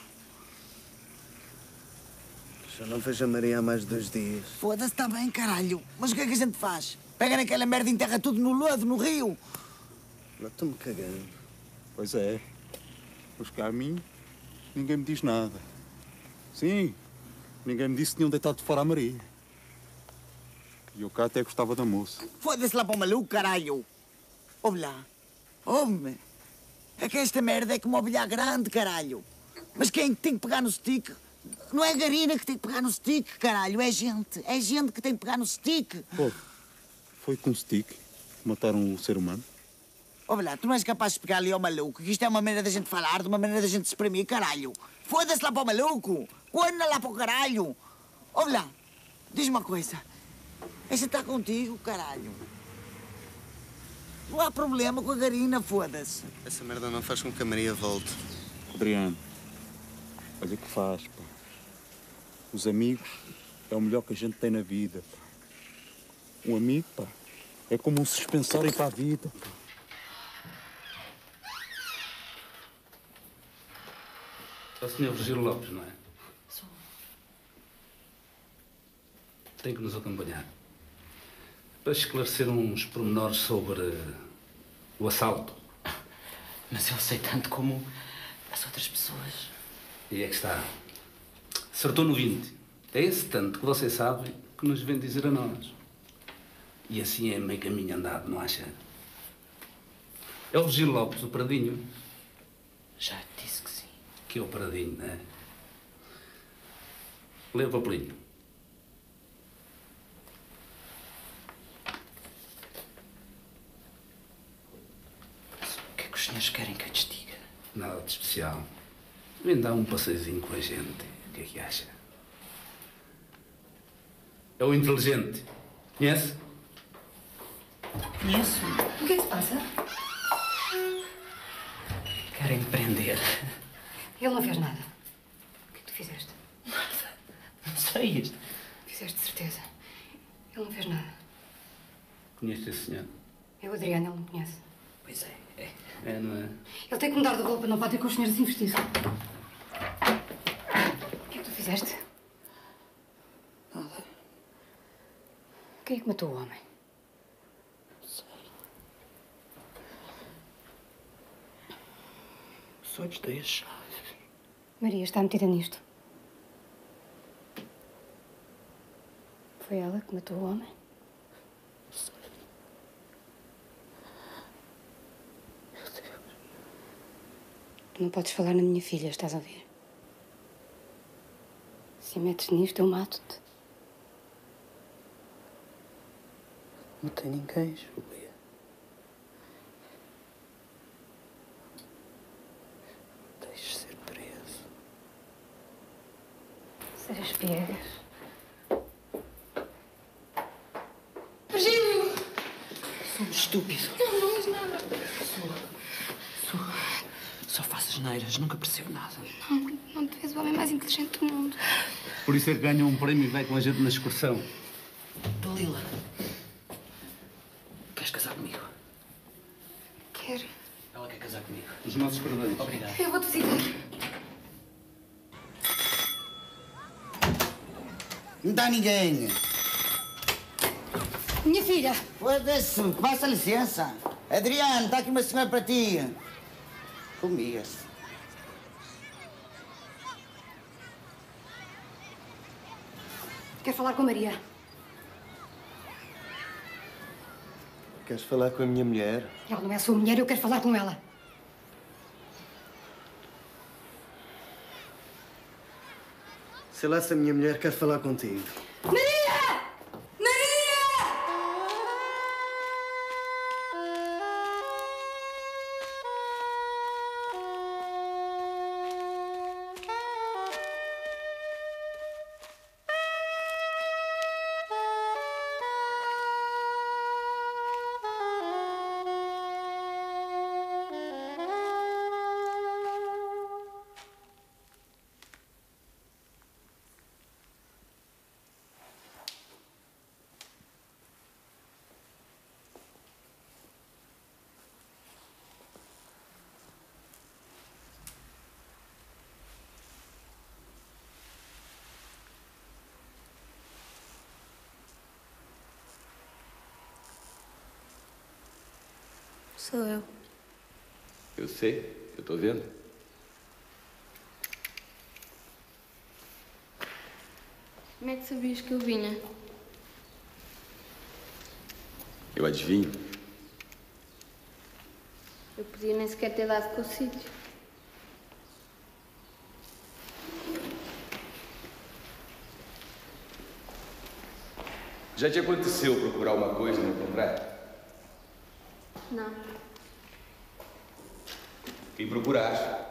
Speaker 3: Já não vejo a Maria há mais de dois dias.
Speaker 15: Foda-se, está bem, caralho. Mas o que é que a gente faz? Pega naquela merda e enterra tudo no lodo, no rio.
Speaker 3: Não estou-me cagando.
Speaker 5: Pois é. Pois cá a mim, Ninguém me diz nada. Sim, ninguém me disse que tinham deitado de fora a Maria. E eu cá até gostava da moça.
Speaker 15: Foda-se lá para o maluco, caralho. Ouve lá. Ouve-me. É que esta merda é como uma ovelha grande, caralho. Mas quem tem que pegar no stick? Não é a Garina que tem que pegar no stick, caralho. É gente. É gente que tem que pegar no stick.
Speaker 5: Pô, foi com um stick que mataram o ser humano?
Speaker 15: Ouve lá, tu não és capaz de pegar ali ao maluco, que isto é uma maneira da gente falar, de uma maneira da gente se exprimir, caralho. Foda-se lá para o maluco. Anda lá para o caralho. Ouve lá, diz uma coisa. Esta está contigo, caralho. Não há problema com a Garina, foda-se.
Speaker 3: Essa merda não faz com que a Maria volte.
Speaker 5: Adriano, olha que faz, pá. Os amigos é o melhor que a gente tem na vida, pá. Um amigo, pá, é como um suspensório para a vida, pá.
Speaker 19: É o senhor Virgílio Lopes, não é?
Speaker 2: Sou.
Speaker 19: Tem que nos acompanhar para esclarecer uns pormenores sobre o assalto.
Speaker 6: Mas eu sei tanto como as outras pessoas.
Speaker 19: E é que está. Acertou no vinte. É esse tanto que você sabe que nos vem dizer a nós. E assim é meio caminho andado, não acha? É o Virgílio Lopes, o Pradinho.
Speaker 6: Já disse que sim.
Speaker 19: Que é o Pradinho, não é? Lê o papelinho.
Speaker 6: O que é que os senhores querem que eu lhes diga?
Speaker 19: Nada de especial. Vem dar um passeiozinho com a gente. O que é que acha? É o inteligente. Conhece?
Speaker 6: Conheço.
Speaker 2: O que é que se passa?
Speaker 6: Querem me prender.
Speaker 2: Ele não fez nada. O que é que tu fizeste?
Speaker 6: Nada. Não sei isto.
Speaker 2: Fizeste de certeza. Ele não fez nada.
Speaker 19: Conhece esse senhor?
Speaker 2: É o Adriano, ele não conhece.
Speaker 6: Pois é, é.
Speaker 19: É, não é?
Speaker 2: Ele tem que mudar de roupa, não pode ter com os senhores desinvestidos. O que é que tu fizeste?
Speaker 6: Nada.
Speaker 2: Quem é que matou o homem?
Speaker 6: Não sei. Só lhes dei as chaves.
Speaker 2: Maria está metida nisto. Foi ela que matou o homem?
Speaker 6: Sei. Meu Deus.
Speaker 2: Tu não podes falar na minha filha, estás a ver? Se metes nisto, eu mato-te.
Speaker 6: Não tem ninguém, Júlia. Deixes ser preso.
Speaker 2: Sejas piegas.
Speaker 1: Virgílio!
Speaker 6: Sou um estúpido.
Speaker 1: Não, não és nada.
Speaker 6: Sou. Sou. Só faço asneiras, nunca percebo nada.
Speaker 1: Não, não te vês o homem mais inteligente do mundo.
Speaker 19: Por isso é que ganha um prémio e vai com a gente na excursão.
Speaker 6: Dalila. Queres casar comigo?
Speaker 1: Quero.
Speaker 6: Ela quer casar comigo.
Speaker 19: Os nossos parabéns.
Speaker 6: Obrigado.
Speaker 1: Eu vou-te visitar.
Speaker 15: Não está ninguém.
Speaker 2: Minha filha!
Speaker 15: Foda-se, passa licença. Adriano, está aqui uma senhora para ti. Comias.
Speaker 2: Quer falar com a Maria?
Speaker 3: Queres falar com a minha mulher?
Speaker 2: Ela não é a sua mulher, eu quero falar com ela.
Speaker 3: Sei lá se a minha mulher quer falar contigo.
Speaker 1: Maria! Maria!
Speaker 10: Sou eu. Eu sei, eu tô vendo.
Speaker 1: Como é que sabias que eu vinha?
Speaker 9: Eu adivinho.
Speaker 1: Eu podia nem sequer ter dado com o sítio.
Speaker 9: Já te aconteceu procurar uma coisa e não encontrar?
Speaker 1: Não.
Speaker 9: Quem procuraste?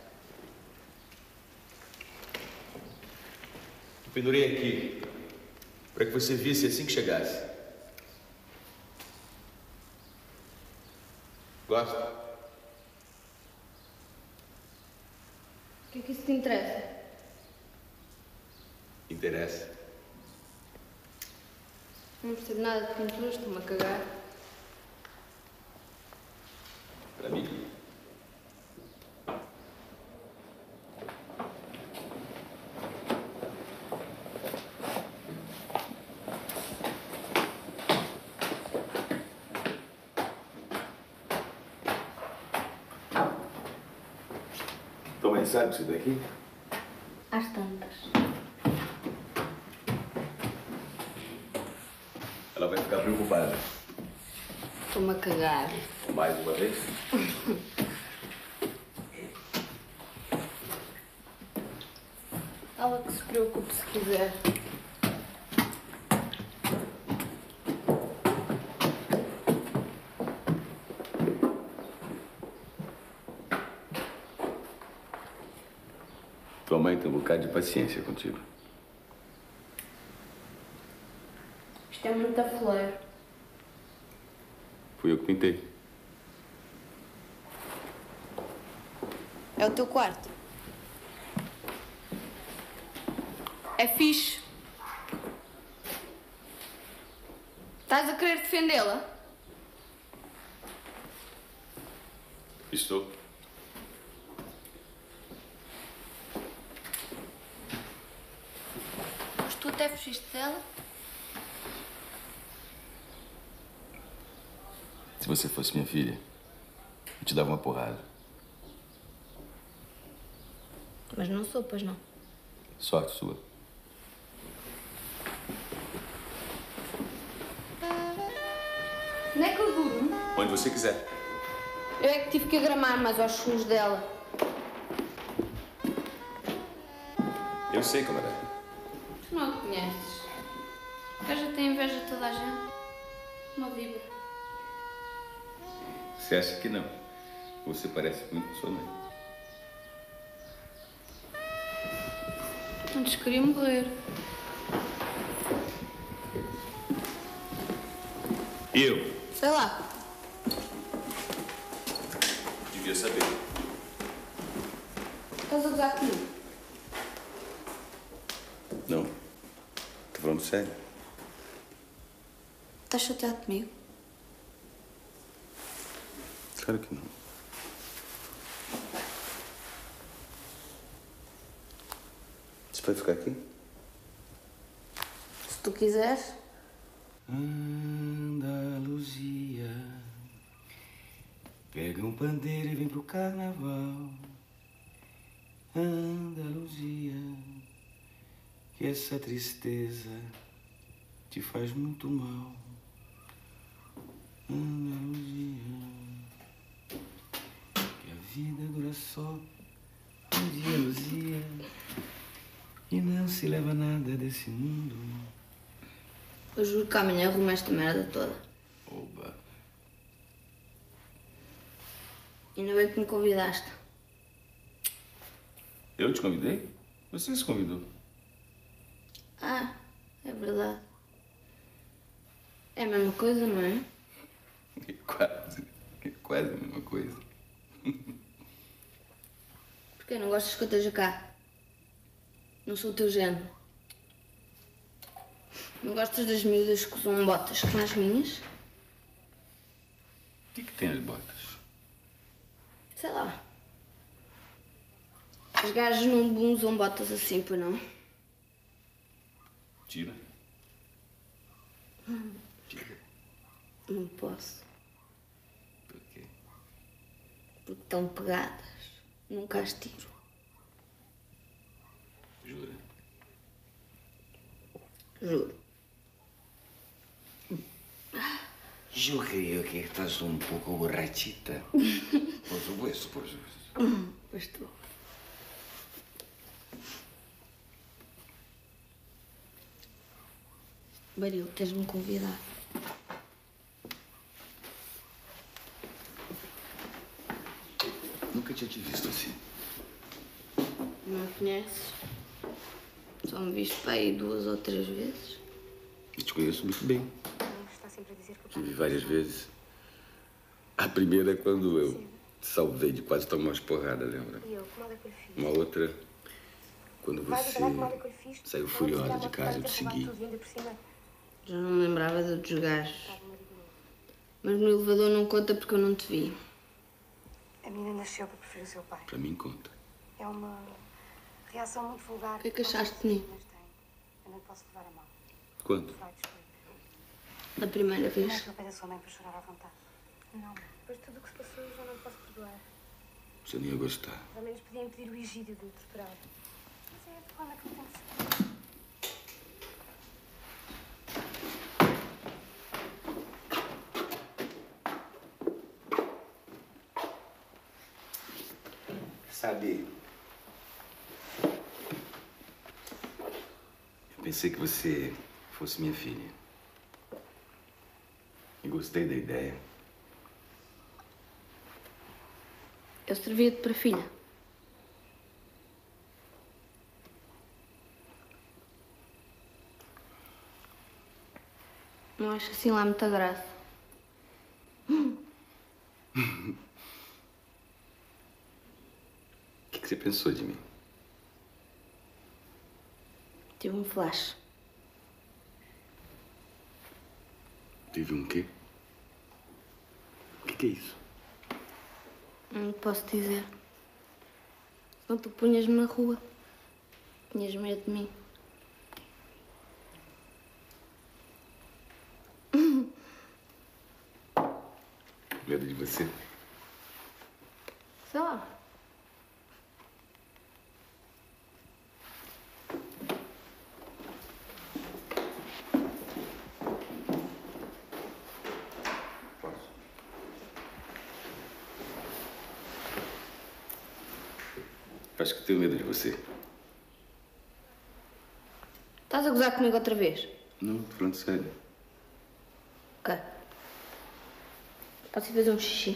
Speaker 9: Eu pendurei aqui para que você visse assim que chegasse. Gosta?
Speaker 1: O que é que isso te interessa?
Speaker 9: Interessa.
Speaker 1: Não percebo nada de pintura, estou-me a cagar.
Speaker 9: Para mim. Tua mãe sabe isso daqui?
Speaker 1: Às tantas.
Speaker 9: Ela vai ficar preocupada.
Speaker 1: Estou-me a cagar.
Speaker 9: Mais uma vez?
Speaker 1: Ela que se preocupe se quiser.
Speaker 9: Tua mãe tem um bocado de paciência contigo.
Speaker 1: Isto é muito afoleiro.
Speaker 9: Fui eu que pintei.
Speaker 1: É o teu quarto. É fixe. Estás a querer defendê-la?
Speaker 9: Estou.
Speaker 1: Mas tu até fugiste dela?
Speaker 9: Se você fosse minha filha, eu te dava uma porrada.
Speaker 1: Mas não sou, pois não.
Speaker 9: Sorte sua.
Speaker 1: Onde é que eu durmo?
Speaker 9: Onde você quiser.
Speaker 1: Eu é que tive que agramar mais aos chus dela.
Speaker 9: Eu sei, camarada.
Speaker 1: Tu não a conheces. O gajo tem inveja de toda a gente. Uma vibra.
Speaker 9: Você acha que não? Você parece muito com sua mãe.
Speaker 1: Antes queria morrer.
Speaker 9: E eu?
Speaker 1: Sei lá.
Speaker 9: Devia saber.
Speaker 1: Estás a gozar comigo?
Speaker 9: Não. Tô falando sério.
Speaker 1: Estás chateado comigo?
Speaker 9: Claro que não. Você vai ficar aqui?
Speaker 1: Se tu quiseres.
Speaker 8: Andaluzia, pega um pandeiro e vem pro carnaval. Andaluzia, que essa tristeza te faz muito mal. Andaluzia, que a vida dura só um dia, Luzia, e não se leva nada desse mundo.
Speaker 1: Eu juro que amanhã arrumo esta merda toda.
Speaker 8: Oba.
Speaker 1: Ainda bem que me convidaste.
Speaker 9: Eu te convidei? Você se convidou.
Speaker 1: Ah, é verdade. É a mesma coisa, não é?
Speaker 9: Quase. Quase a mesma coisa.
Speaker 1: Porquê não gostas que eu esteja cá? Não sou o teu género. Não gostas das miúdas que usam botas como as minhas?
Speaker 9: O que, que tem as botas?
Speaker 1: Sei lá. As gajas não usam botas assim, pois não?
Speaker 9: Tira.
Speaker 1: Hum,
Speaker 9: Tira.
Speaker 1: Não posso.
Speaker 9: Por quê?
Speaker 1: Porque estão pegadas. Nunca as tiro.
Speaker 9: Jura?
Speaker 20: Juro.
Speaker 8: Yo creo que estás un poco borrachita. Por supuesto, por supuesto.
Speaker 20: Pois estou. Baril, tens-me convidado.
Speaker 8: Nunca tinha te visto assim.
Speaker 20: Não me conheces? Só me viste para aí duas ou três vezes.
Speaker 8: E te conheço muito bem.
Speaker 12: Está sempre a dizer que o
Speaker 8: Te vi várias vezes. A primeira é quando eu te salvei de quase tomar umas porradas, lembra?
Speaker 12: E eu, que mal é que eu lhe fiz?
Speaker 8: Uma outra, quando
Speaker 12: Vai
Speaker 8: você
Speaker 12: dizer que mal é que eu lhe fiz?
Speaker 8: saiu
Speaker 12: Não
Speaker 8: furiosa
Speaker 12: disse que
Speaker 8: de
Speaker 12: ela
Speaker 8: casa, eu
Speaker 12: vai
Speaker 8: te
Speaker 12: ter roubado
Speaker 8: segui.
Speaker 12: tudo e ainda por cima.
Speaker 20: Já não me lembrava de outros gajos. Mas no elevador não conta porque eu não te vi.
Speaker 12: A menina nasceu para preferir o seu pai.
Speaker 8: Pra mim, conta.
Speaker 12: É uma reação muito vulgar.
Speaker 20: O que é que achaste de mim?
Speaker 12: Eu não posso levar a mal.
Speaker 8: Quando?
Speaker 12: Vai, desculpe.
Speaker 20: Da primeira
Speaker 12: Não é
Speaker 20: vez.
Speaker 12: que eu pede a sua mãe para chorar à vontade. Não, depois de tudo o que se passou, eu já não posso perdoar.
Speaker 8: Você não ia gostar.
Speaker 12: Ao menos podia impedir o Egídio de o torturar. Mas é a forma que não tem que ser.
Speaker 8: Sabe, eu pensei que você fosse minha filha. E gostei da ideia.
Speaker 20: Eu servia-te para filha. Não acho assim lá muita graça.
Speaker 8: O que, que você pensou de mim?
Speaker 20: Tive um flash.
Speaker 8: Teve um quê? O que, que é isso?
Speaker 20: Não te posso dizer. Senão tu punhas-me na rua. Tinhas medo de mim.
Speaker 8: Medo de você?
Speaker 20: Sei lá.
Speaker 8: Acho que tenho medo de você.
Speaker 20: Estás a gozar comigo outra vez?
Speaker 8: Não, tô falando sério.
Speaker 20: Ok. Podes ir fazer um xixi.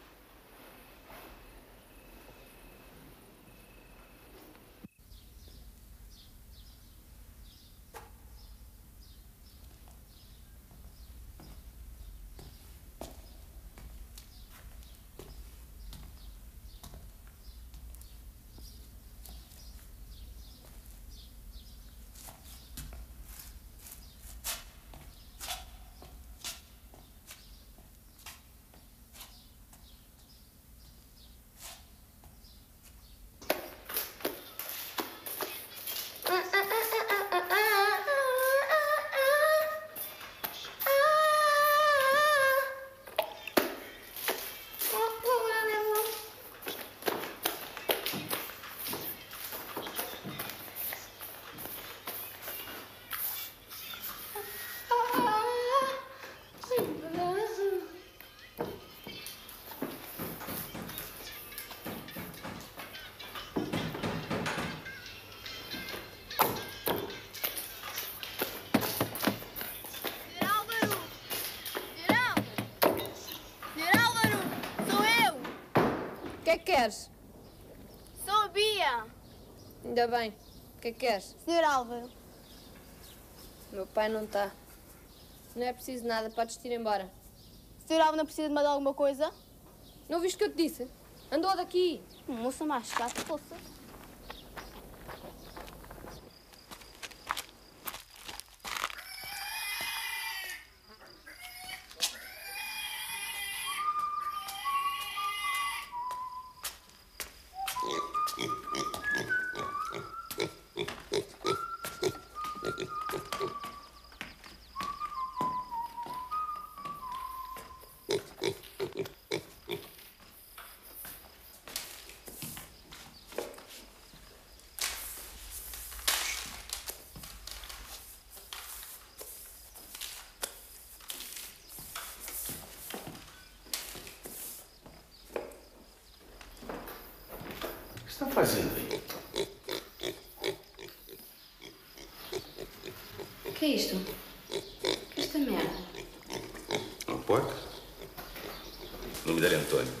Speaker 1: O que é que queres?
Speaker 21: Sou a Bia.
Speaker 1: Ainda bem. O que é que queres?
Speaker 21: senhor Álvaro.
Speaker 1: Meu pai não está. Não é preciso nada, podes ir embora.
Speaker 21: senhor Álvaro não precisa de mais alguma coisa?
Speaker 1: Não viste o que eu te disse? Andou daqui.
Speaker 21: Moça mais chata, poça.
Speaker 8: está fazendo aí?
Speaker 20: O que é isto? O que é esta merda?
Speaker 8: Uma porta? O nome dele é Antônio.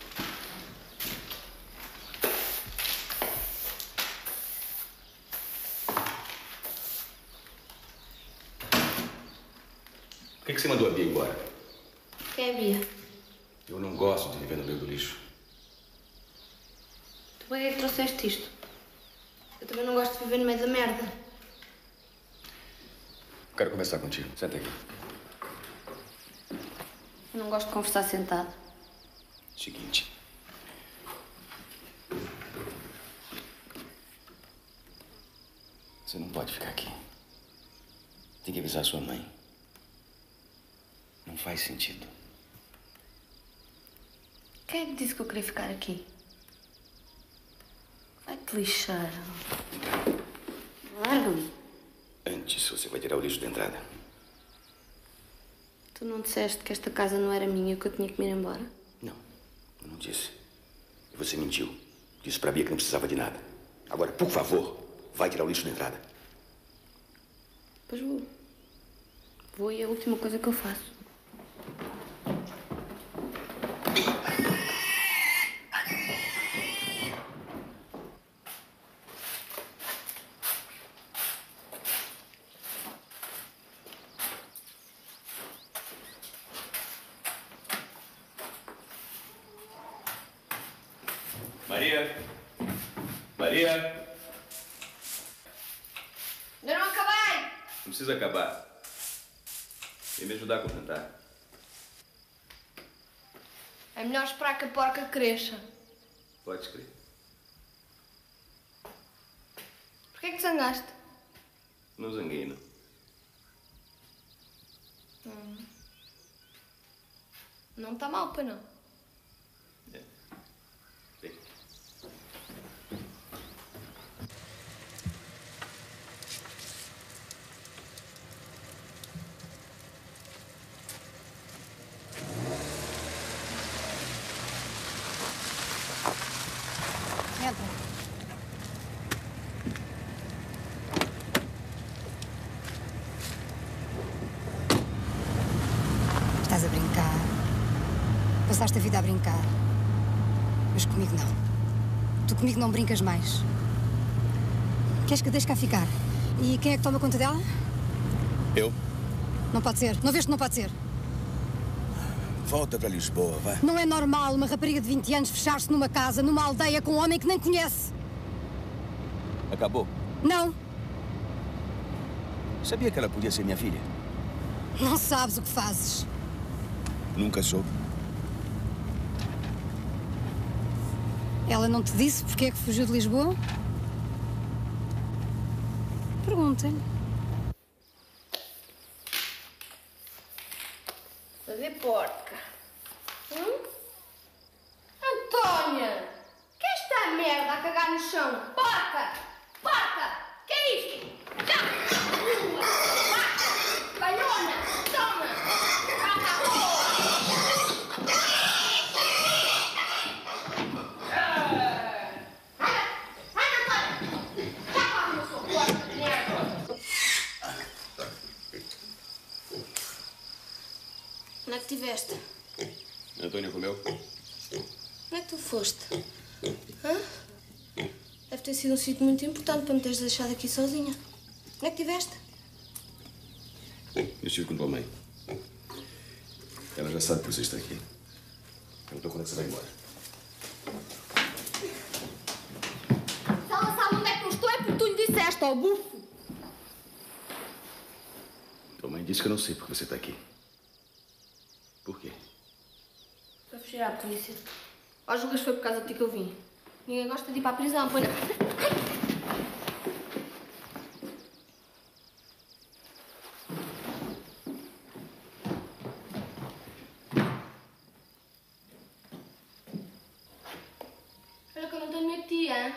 Speaker 8: Por que, que você mandou a Bia embora?
Speaker 20: Quem é a Bia?
Speaker 8: Eu não gosto de viver no meio do lixo.
Speaker 20: Tu para que é que trouxeste isto? Eu também não gosto de viver no meio da merda.
Speaker 8: Quero conversar contigo. Senta aqui.
Speaker 20: Eu não gosto de conversar sentado.
Speaker 8: Seguinte. Você não pode ficar aqui. Tem que avisar sua mãe. Não faz sentido.
Speaker 20: Quem é que disse que eu queria ficar aqui? Vai-te lixar. Larga-me.
Speaker 8: Antes, você vai tirar o lixo da entrada.
Speaker 20: Tu não disseste que esta casa não era minha e que eu tinha que me ir embora?
Speaker 8: Não, eu não disse. E você mentiu. Disse pra Bia que não precisava de nada. Agora, por favor, vai tirar o lixo da entrada.
Speaker 20: Pois vou. Vou e é a última coisa que eu faço.
Speaker 8: Maria! Maria!
Speaker 1: Ainda não acabei!
Speaker 8: Não precisa acabar. Vem me ajudar a contentar.
Speaker 1: É melhor esperar que a porca cresça.
Speaker 8: Pode crer.
Speaker 1: Porquê é que te zangaste?
Speaker 8: Não zanguei, não.
Speaker 1: Hum. Não está mal, pois não?
Speaker 8: É. Vem.
Speaker 2: Entra. Estás a brincar. Passaste a vida a brincar. Mas comigo não. Tu comigo não brincas mais. Queres que deixe cá ficar? E quem é que toma conta dela?
Speaker 10: Eu?
Speaker 2: Não pode ser. Não vês que não pode ser?
Speaker 10: Volta para Lisboa, vá.
Speaker 2: Não é normal uma rapariga de vinte anos fechar-se numa casa, numa aldeia, com um homem que nem conhece.
Speaker 10: Acabou.
Speaker 2: Não.
Speaker 10: Sabia que ela podia ser minha filha?
Speaker 2: Não sabes o que fazes.
Speaker 10: Nunca soube.
Speaker 2: Ela não te disse porque é que fugiu de Lisboa? Pergunta-lhe.
Speaker 1: Fazer porca. Hum? Antônia! Que é esta merda a cagar no chão? Porca! Porca! Que é isto? Rua! Vaca! Calhona! Toma! Vaca!
Speaker 20: Onde é que estiveste?
Speaker 8: Antônio comeu?
Speaker 20: Onde é que tu foste? Hã? Deve ter sido um sítio muito importante para me teres deixado aqui sozinha. Onde é que estiveste?
Speaker 8: Eu estive com tua mãe. Ela já sabe que você está aqui. Perguntou quando é que você vai embora.
Speaker 1: Se ela sabe onde é que eu estou, é porque tu lhe disseste, ó bufo!
Speaker 8: Tua mãe disse que eu não sei porque você está aqui. Por quê?
Speaker 1: Para fugir à polícia. Ó, julgas que foi por causa de ti que eu vim. Ninguém gosta de ir para a prisão, pois não? Olha que eu não tenho medo de ti, hein?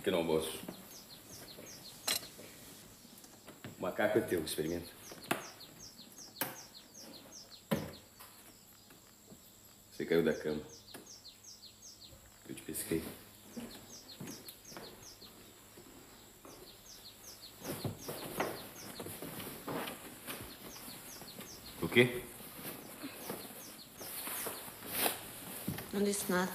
Speaker 9: Pequeno almoço. O macaco é teu, experimenta. Você caiu da cama. Eu te pesquei. O quê?
Speaker 20: Não disse nada.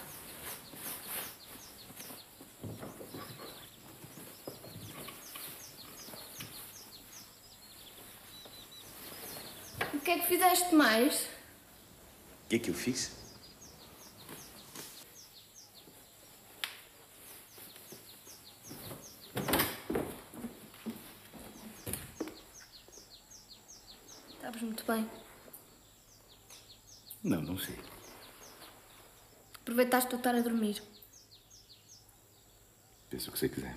Speaker 1: O que é que fizeste mais?
Speaker 9: O que é que eu fiz?
Speaker 1: Estavas muito bem.
Speaker 9: Não, não sei.
Speaker 1: Aproveitaste para estar a dormir.
Speaker 9: Pensa o que você quiser.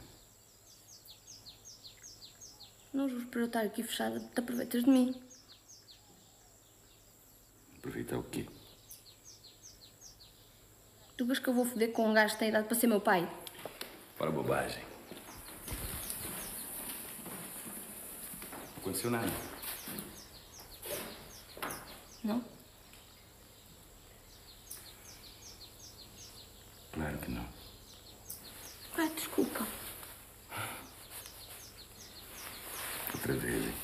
Speaker 1: Não juro por eu estar aqui fechada, te aproveitas de mim.
Speaker 9: Aproveitar o quê?
Speaker 1: Tu achas que eu vou foder com um gajo que tem idade para ser meu pai?
Speaker 9: Para bobagem. Não aconteceu nada.
Speaker 1: Não?
Speaker 9: Claro que não.
Speaker 1: Ah, desculpa.
Speaker 9: Outra vez, hein?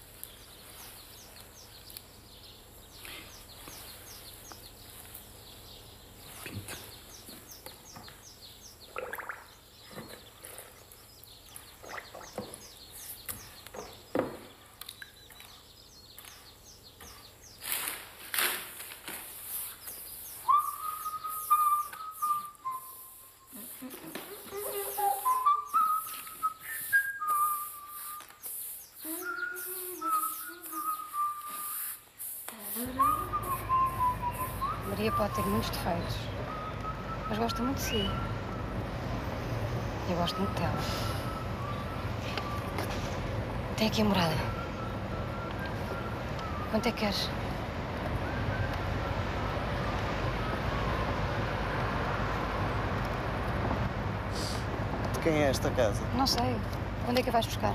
Speaker 2: Maria pode ter muitos defeitos, mas gosta muito de si. Eu gosto muito dela. Tem aqui a morada. Quanto é que queres?
Speaker 3: De quem é esta casa?
Speaker 2: Não sei. Onde é que a vais buscar?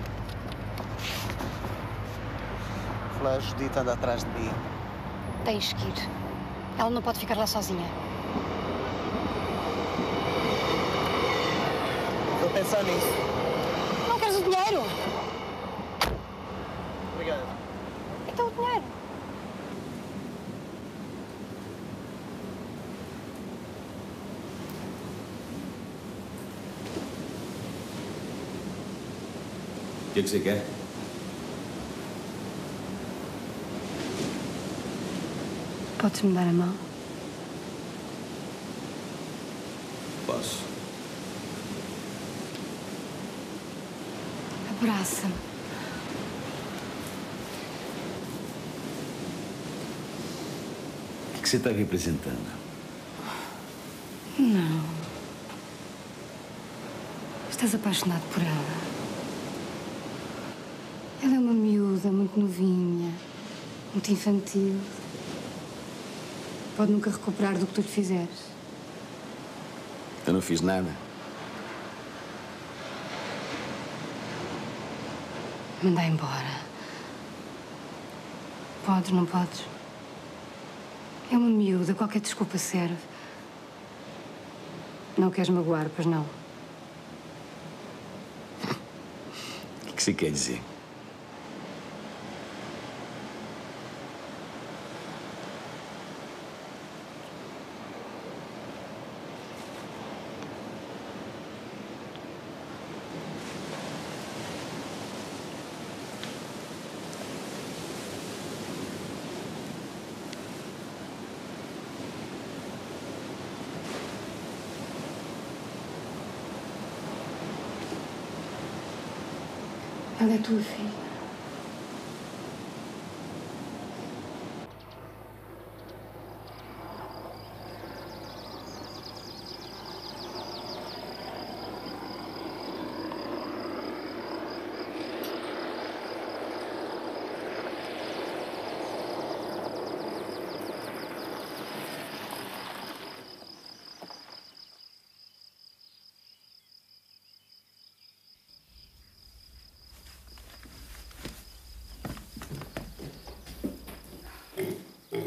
Speaker 3: Flá, a Judite anda atrás de mim.
Speaker 2: Tens que ir. Ela não pode ficar lá sozinha.
Speaker 3: Vou pensar nisso.
Speaker 2: Não queres o dinheiro?
Speaker 3: Obrigado.
Speaker 2: Então o dinheiro.
Speaker 9: O que, é que você quer?
Speaker 2: Podes-me dar a mão?
Speaker 9: Posso.
Speaker 2: Abraça-me.
Speaker 9: O que, que você está representando?
Speaker 2: Não. Estás apaixonado por ela. Ela é uma miúda muito novinha, muito infantil. Pode nunca recuperar do que tu lhe fizeres.
Speaker 9: Eu não fiz nada.
Speaker 2: Manda embora. Podes, não podes? É uma miúda, qualquer desculpa serve. Não queres magoar, pois não?
Speaker 9: O que, que você quer dizer?
Speaker 2: Ela é tua filha.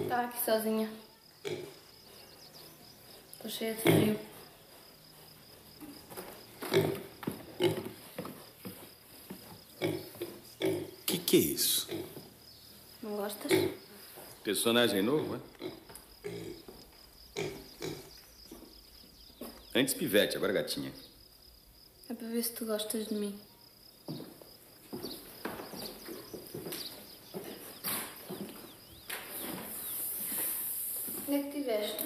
Speaker 1: Estava aqui sozinha. Estou cheia de frio.
Speaker 9: O que, que é isso?
Speaker 1: Não gostas?
Speaker 9: Personagem novo, é? Antes pivete, agora gatinha.
Speaker 1: É para ver se tu gostas de mim. Onde é que estiveste?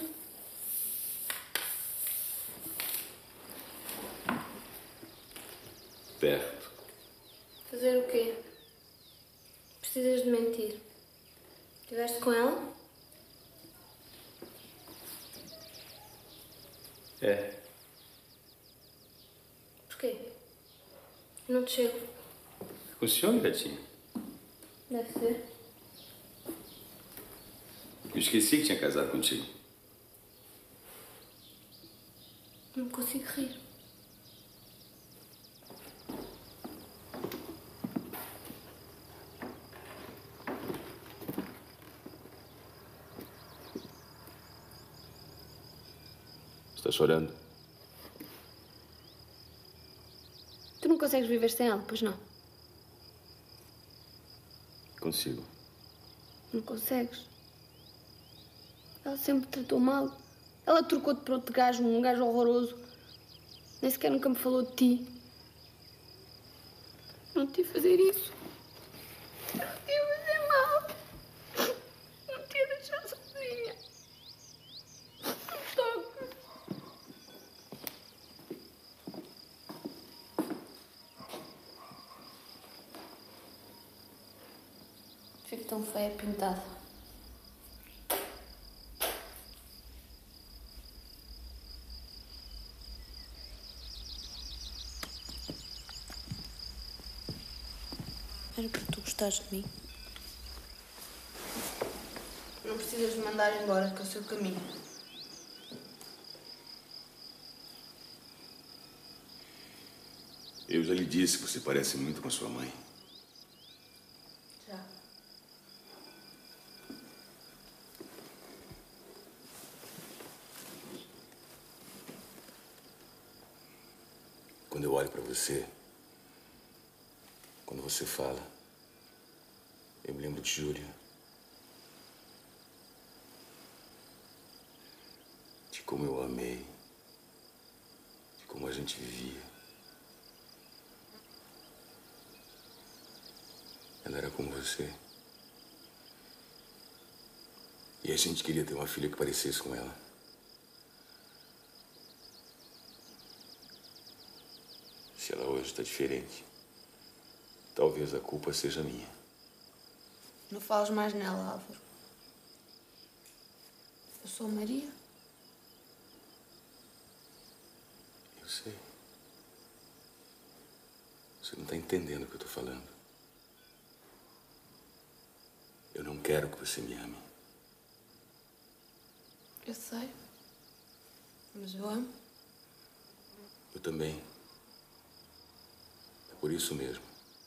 Speaker 9: Perto.
Speaker 1: Fazer o quê? Precisas de mentir. Estiveste com ela?
Speaker 9: É.
Speaker 1: Porquê? Eu não te chego.
Speaker 9: Com ciúme, gatinha?
Speaker 1: Deve ser.
Speaker 9: Eu esqueci que tinha casado contigo.
Speaker 1: Não consigo rir.
Speaker 9: Está chorando?
Speaker 1: Tu não consegues viver sem ela, pois não?
Speaker 9: Consigo.
Speaker 1: Não consegues. Ela sempre te tratou mal. Ela trocou-te por outro gajo, um gajo horroroso. Nem sequer nunca me falou de ti. Não te ia fazer isso. Não te ia fazer mal. Não te ia deixar sozinha. Não toques. Fico tão feia pintada. Era porque tu gostares de mim. Não precisas me mandar embora, que é o seu caminho.
Speaker 9: Eu já lhe disse que você parece muito com a sua mãe.
Speaker 1: Já.
Speaker 9: Quando eu olho para você, quando você fala, eu me lembro de Júlia. De como eu amei. De como a gente vivia. Ela era como você. E a gente queria ter uma filha que parecesse com ela. Se ela hoje está diferente, talvez a culpa seja minha.
Speaker 1: Não fales mais nela, Álvaro. Eu sou Maria.
Speaker 9: Eu sei. Você não está entendendo o que eu estou falando. Eu não quero que você me ame.
Speaker 1: Eu sei. Mas eu amo.
Speaker 9: Eu também. É por isso mesmo.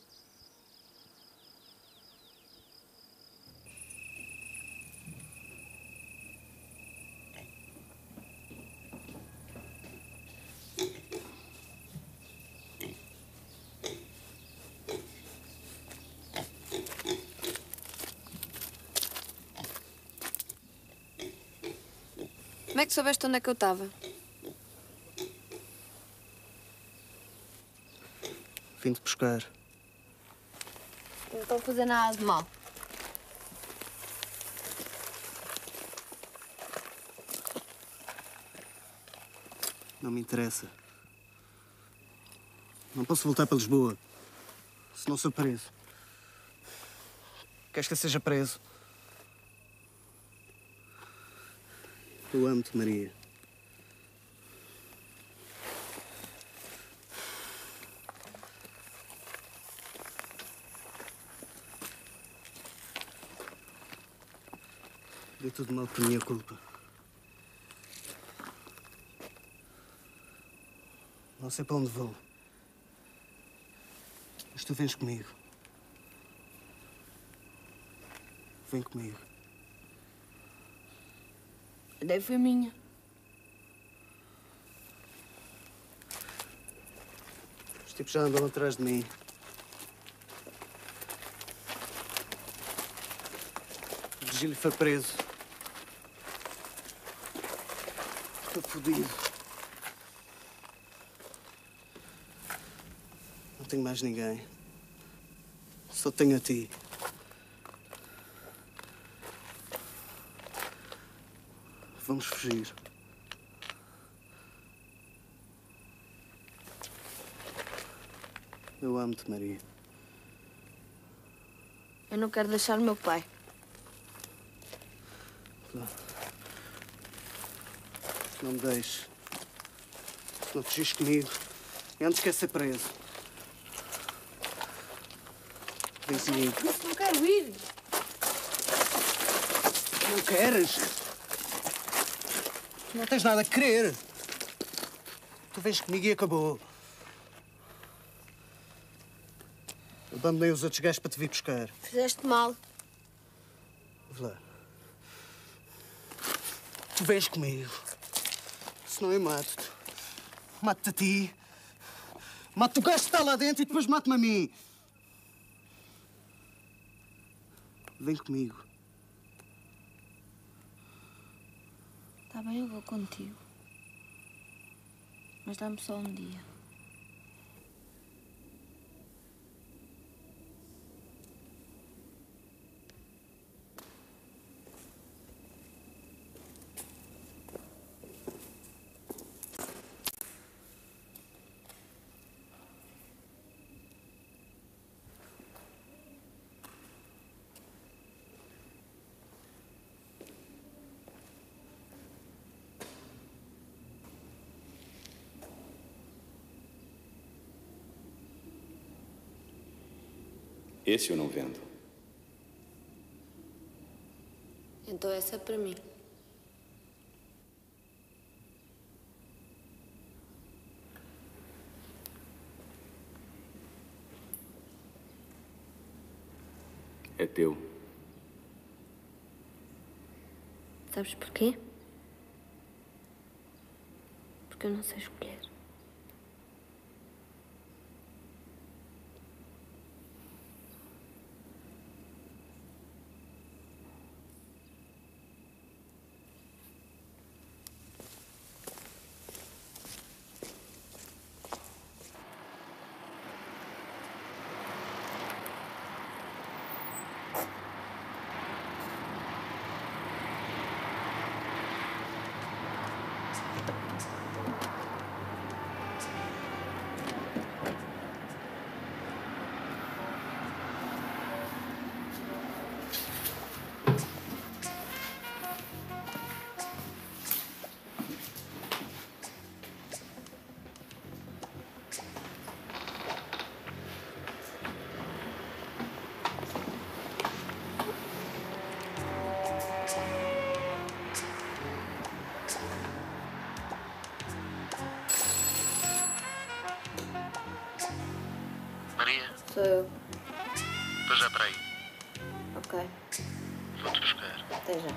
Speaker 1: Como é que soubeste onde é que eu estava?
Speaker 3: Vim-te buscar.
Speaker 1: Não estou a fazer nada de mal.
Speaker 3: Não me interessa. Não posso voltar para Lisboa. Senão sou preso. Queres que eu seja preso? Eu amo-te, Maria. Deu tudo mal por minha culpa. Não sei para onde vou. Mas tu vens comigo. Vem comigo.
Speaker 20: A ideia foi minha.
Speaker 3: Os tipos já andam atrás de mim. O Virgílio foi preso. Estou fodido. Não tenho mais ninguém. Só tenho a ti. Vamos fugir. Eu amo-te, Maria.
Speaker 20: Eu não quero deixar o meu pai.
Speaker 3: Não me deixes. Se não fugires comigo, eu antes quero ser preso. Vem comigo.
Speaker 20: Mas não quero ir.
Speaker 3: Não queres? Tu não tens nada a querer. Tu vens comigo e acabou. Abandonei os outros gajos para te vir buscar.
Speaker 20: Fizeste mal.
Speaker 3: Vê lá. Tu vens comigo. Senão eu mato-te. Mato-te a ti. Mato o gajo que está lá dentro e depois mato-me a mim. Vem comigo.
Speaker 20: Tá bem, eu vou contigo. Mas dá-me só um dia.
Speaker 8: Esse eu não vendo.
Speaker 20: Então essa é para mim.
Speaker 8: É teu.
Speaker 20: Sabes porquê? Porque eu não sei escolher.
Speaker 7: Maria?
Speaker 20: Sou eu.
Speaker 7: Estou já para aí.
Speaker 20: Ok.
Speaker 7: Vou-te buscar.
Speaker 20: Até já.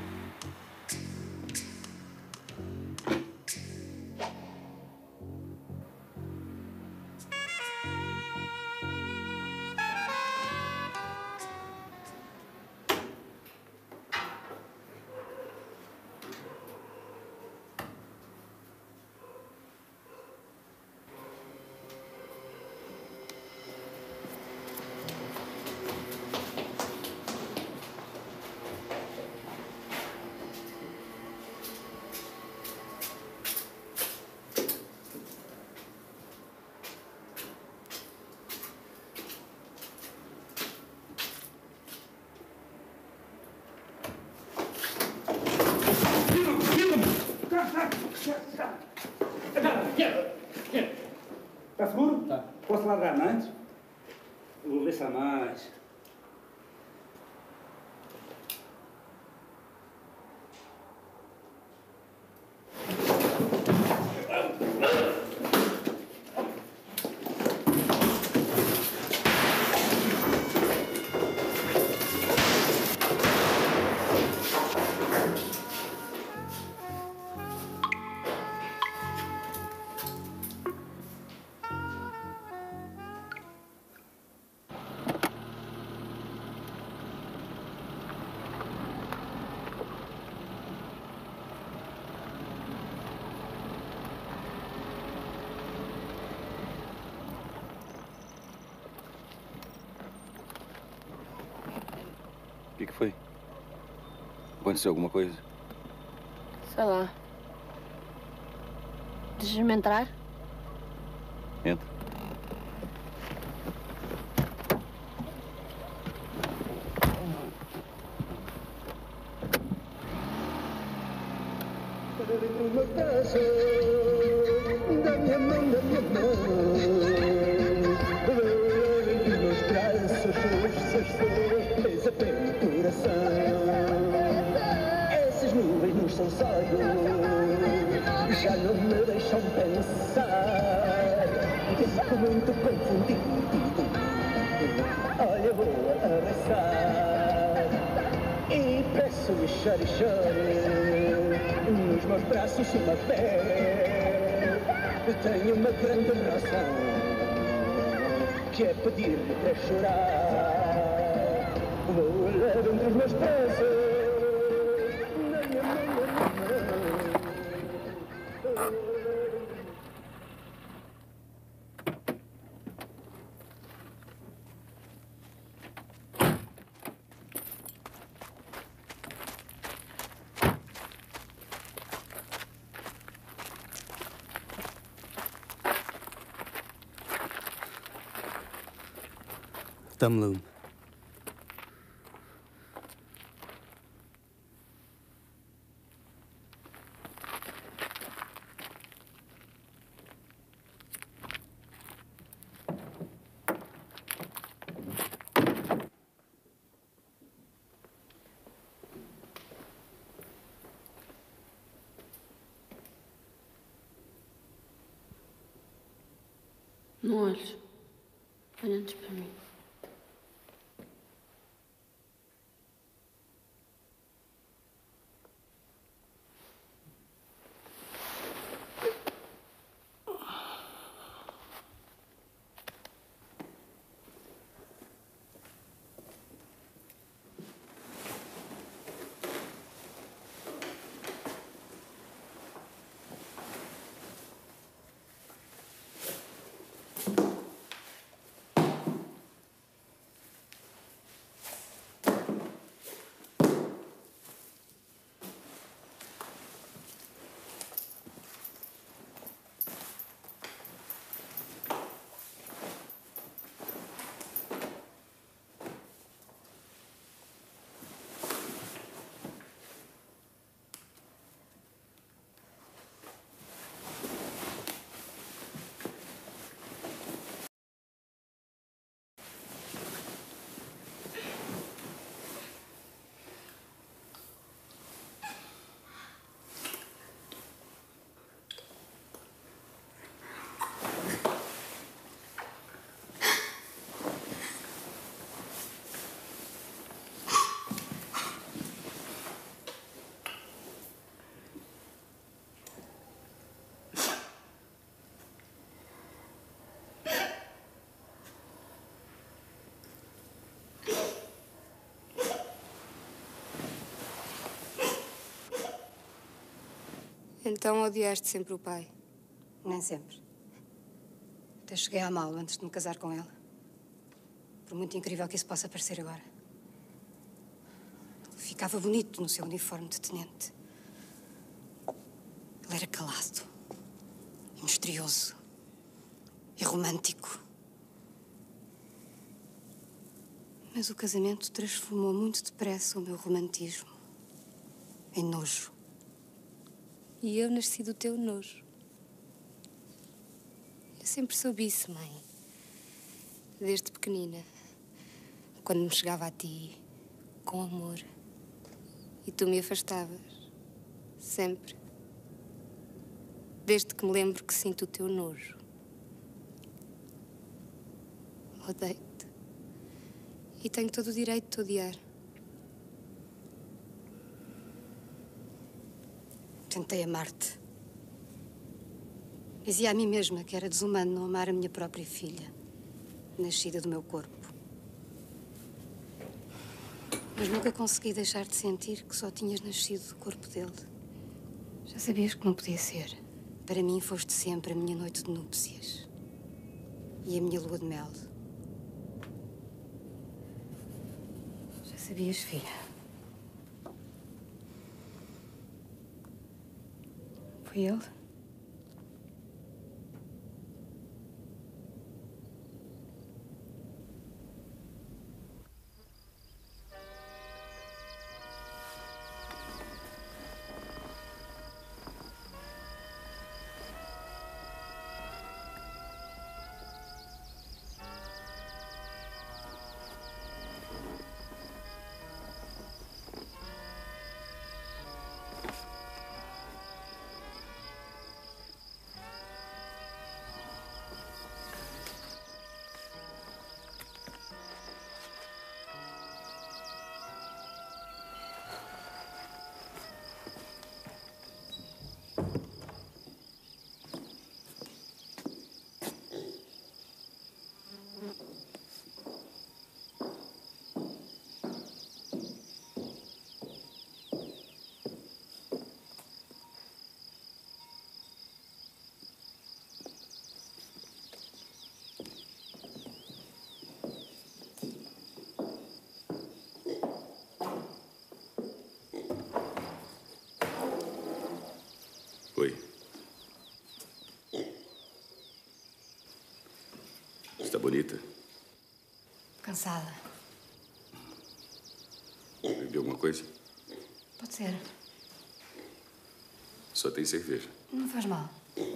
Speaker 19: Está seguro? Tá. Posso largar mais? Eu vou ver se há mais.
Speaker 10: que que foi? Aconteceu alguma coisa?
Speaker 1: Sei lá. Deixas-me entrar?
Speaker 10: Entra.
Speaker 11: Uma taça da minha mão, da minha mão, dos meus braços, forças, fez a pele e coração. Essas nuvens nos seus olhos já não me deixam pensar. Fico muito confundido. Olha, vou abraçar e peço-lhe chore, chore. Nos meus braços uma fé. Eu tenho uma grande razão, que é pedir-lhe para chorar. Vou levar entre os meus braços. Na minha mão, na minha mão.
Speaker 3: Tamlum.
Speaker 1: Não olhes. Olha antes para mim.
Speaker 2: Então odiaste sempre o pai? Nem sempre. Até cheguei a amá-lo antes de me casar com ele. Por muito incrível que isso possa parecer agora. Ele ficava bonito no seu uniforme de tenente. Ele era calado, e misterioso e romântico. Mas o casamento transformou muito depressa o meu romantismo em nojo.
Speaker 13: E eu nasci do teu nojo. Eu sempre soube isso, mãe. Desde pequenina. Quando me chegava a ti, com amor. E tu me afastavas. Sempre. Desde que me lembro que sinto o teu nojo. Odeio-te. E tenho todo o direito de te odiar.
Speaker 2: Tentei amar-te. Dizia a mim mesma que era desumano não amar a minha própria filha, nascida do meu corpo. Mas nunca consegui deixar de sentir que só tinhas nascido do corpo dele. Já sabias que não podia ser. Para mim foste sempre a minha noite de núpcias e a minha lua de mel. Já Sabias, filha? Foi ele?
Speaker 9: Oi. Está bonita?
Speaker 2: Cansada.
Speaker 9: Bebeu alguma coisa?
Speaker 2: Pode ser.
Speaker 9: Só tem cerveja.
Speaker 2: Não faz mal.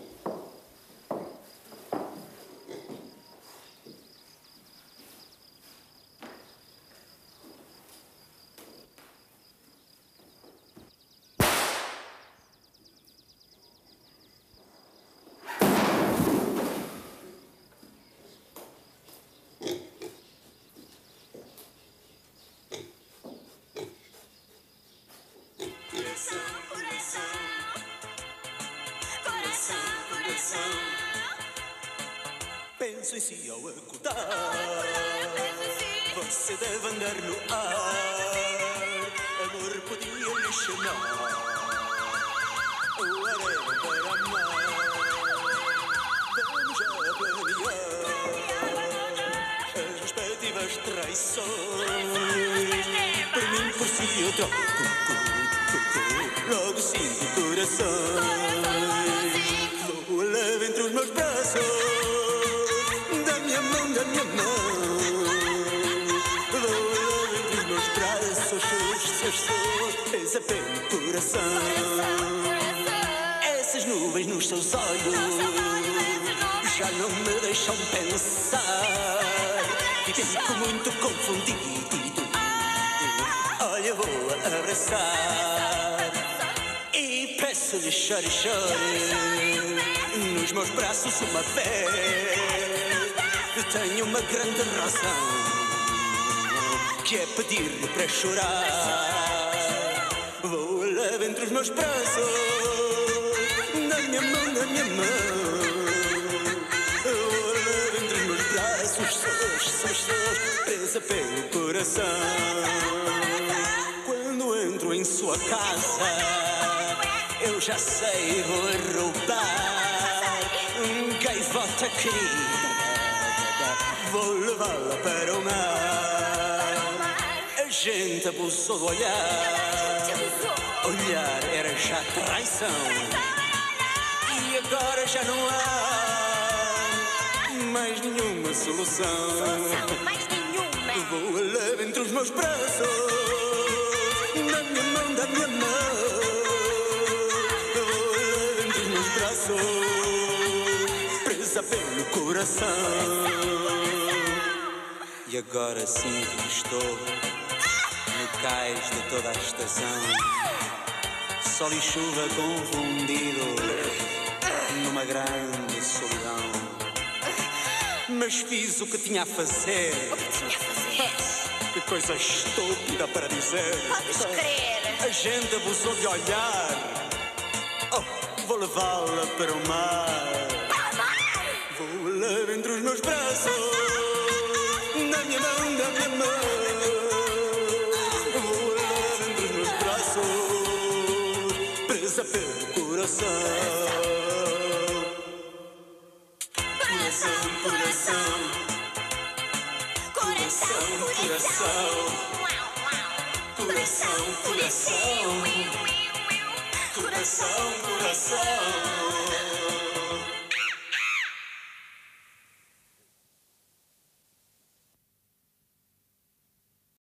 Speaker 11: Penso em si ao acordar. Você deve andar no ar. Amor podia lhe chamar. O ar era para amar. Vamos já planear as respectivas traições. Por mim, por si eu troco. Logo sinto o coração. Vou leve entre os meus braços. Da minha mão, da minha mão. Vou leve entre os meus braços. Pesa pelo coração. Essas nuvens nos seus olhos já não me deixam pensar. Fico muito confundido. Olha, vou abraçar e peço-lhe chore, chore nos meus braços uma vez. Tenho uma grande razão, que é pedir-lhe para chorar. Vou leve entre os meus braços, na minha mão, na minha mão. Vou leve entre os meus braços, sós, sós, sós, presa pelo coração. Quando entro em sua casa, eu já sei, vou roubar um gaivota querida. Vou levá-la para o mar. A gente abusou do olhar. Olhar era já traição. E agora já não há mais nenhuma solução. Vou leve entre os meus braços, na minha mão, da minha mão. Vou leve entre os meus braços, presa pelo coração. E agora sim que estou no cais de toda a estação. Sol e chuva confundidos numa grande solidão. Mas fiz o que tinha a fazer.
Speaker 1: O que tinha a fazer?
Speaker 11: Que coisa estúpida para dizer.
Speaker 1: Podes crer.
Speaker 11: A gente abusou de olhar. Oh, vou levá-la para o mar.
Speaker 1: Para o mar?
Speaker 11: Vou leve entre os meus braços. Na minha mão, da minha mão. Vou leve entre os meus braços, presa pelo coração. Coração, coração. Coração, coração. Coração, coração, coração, coração.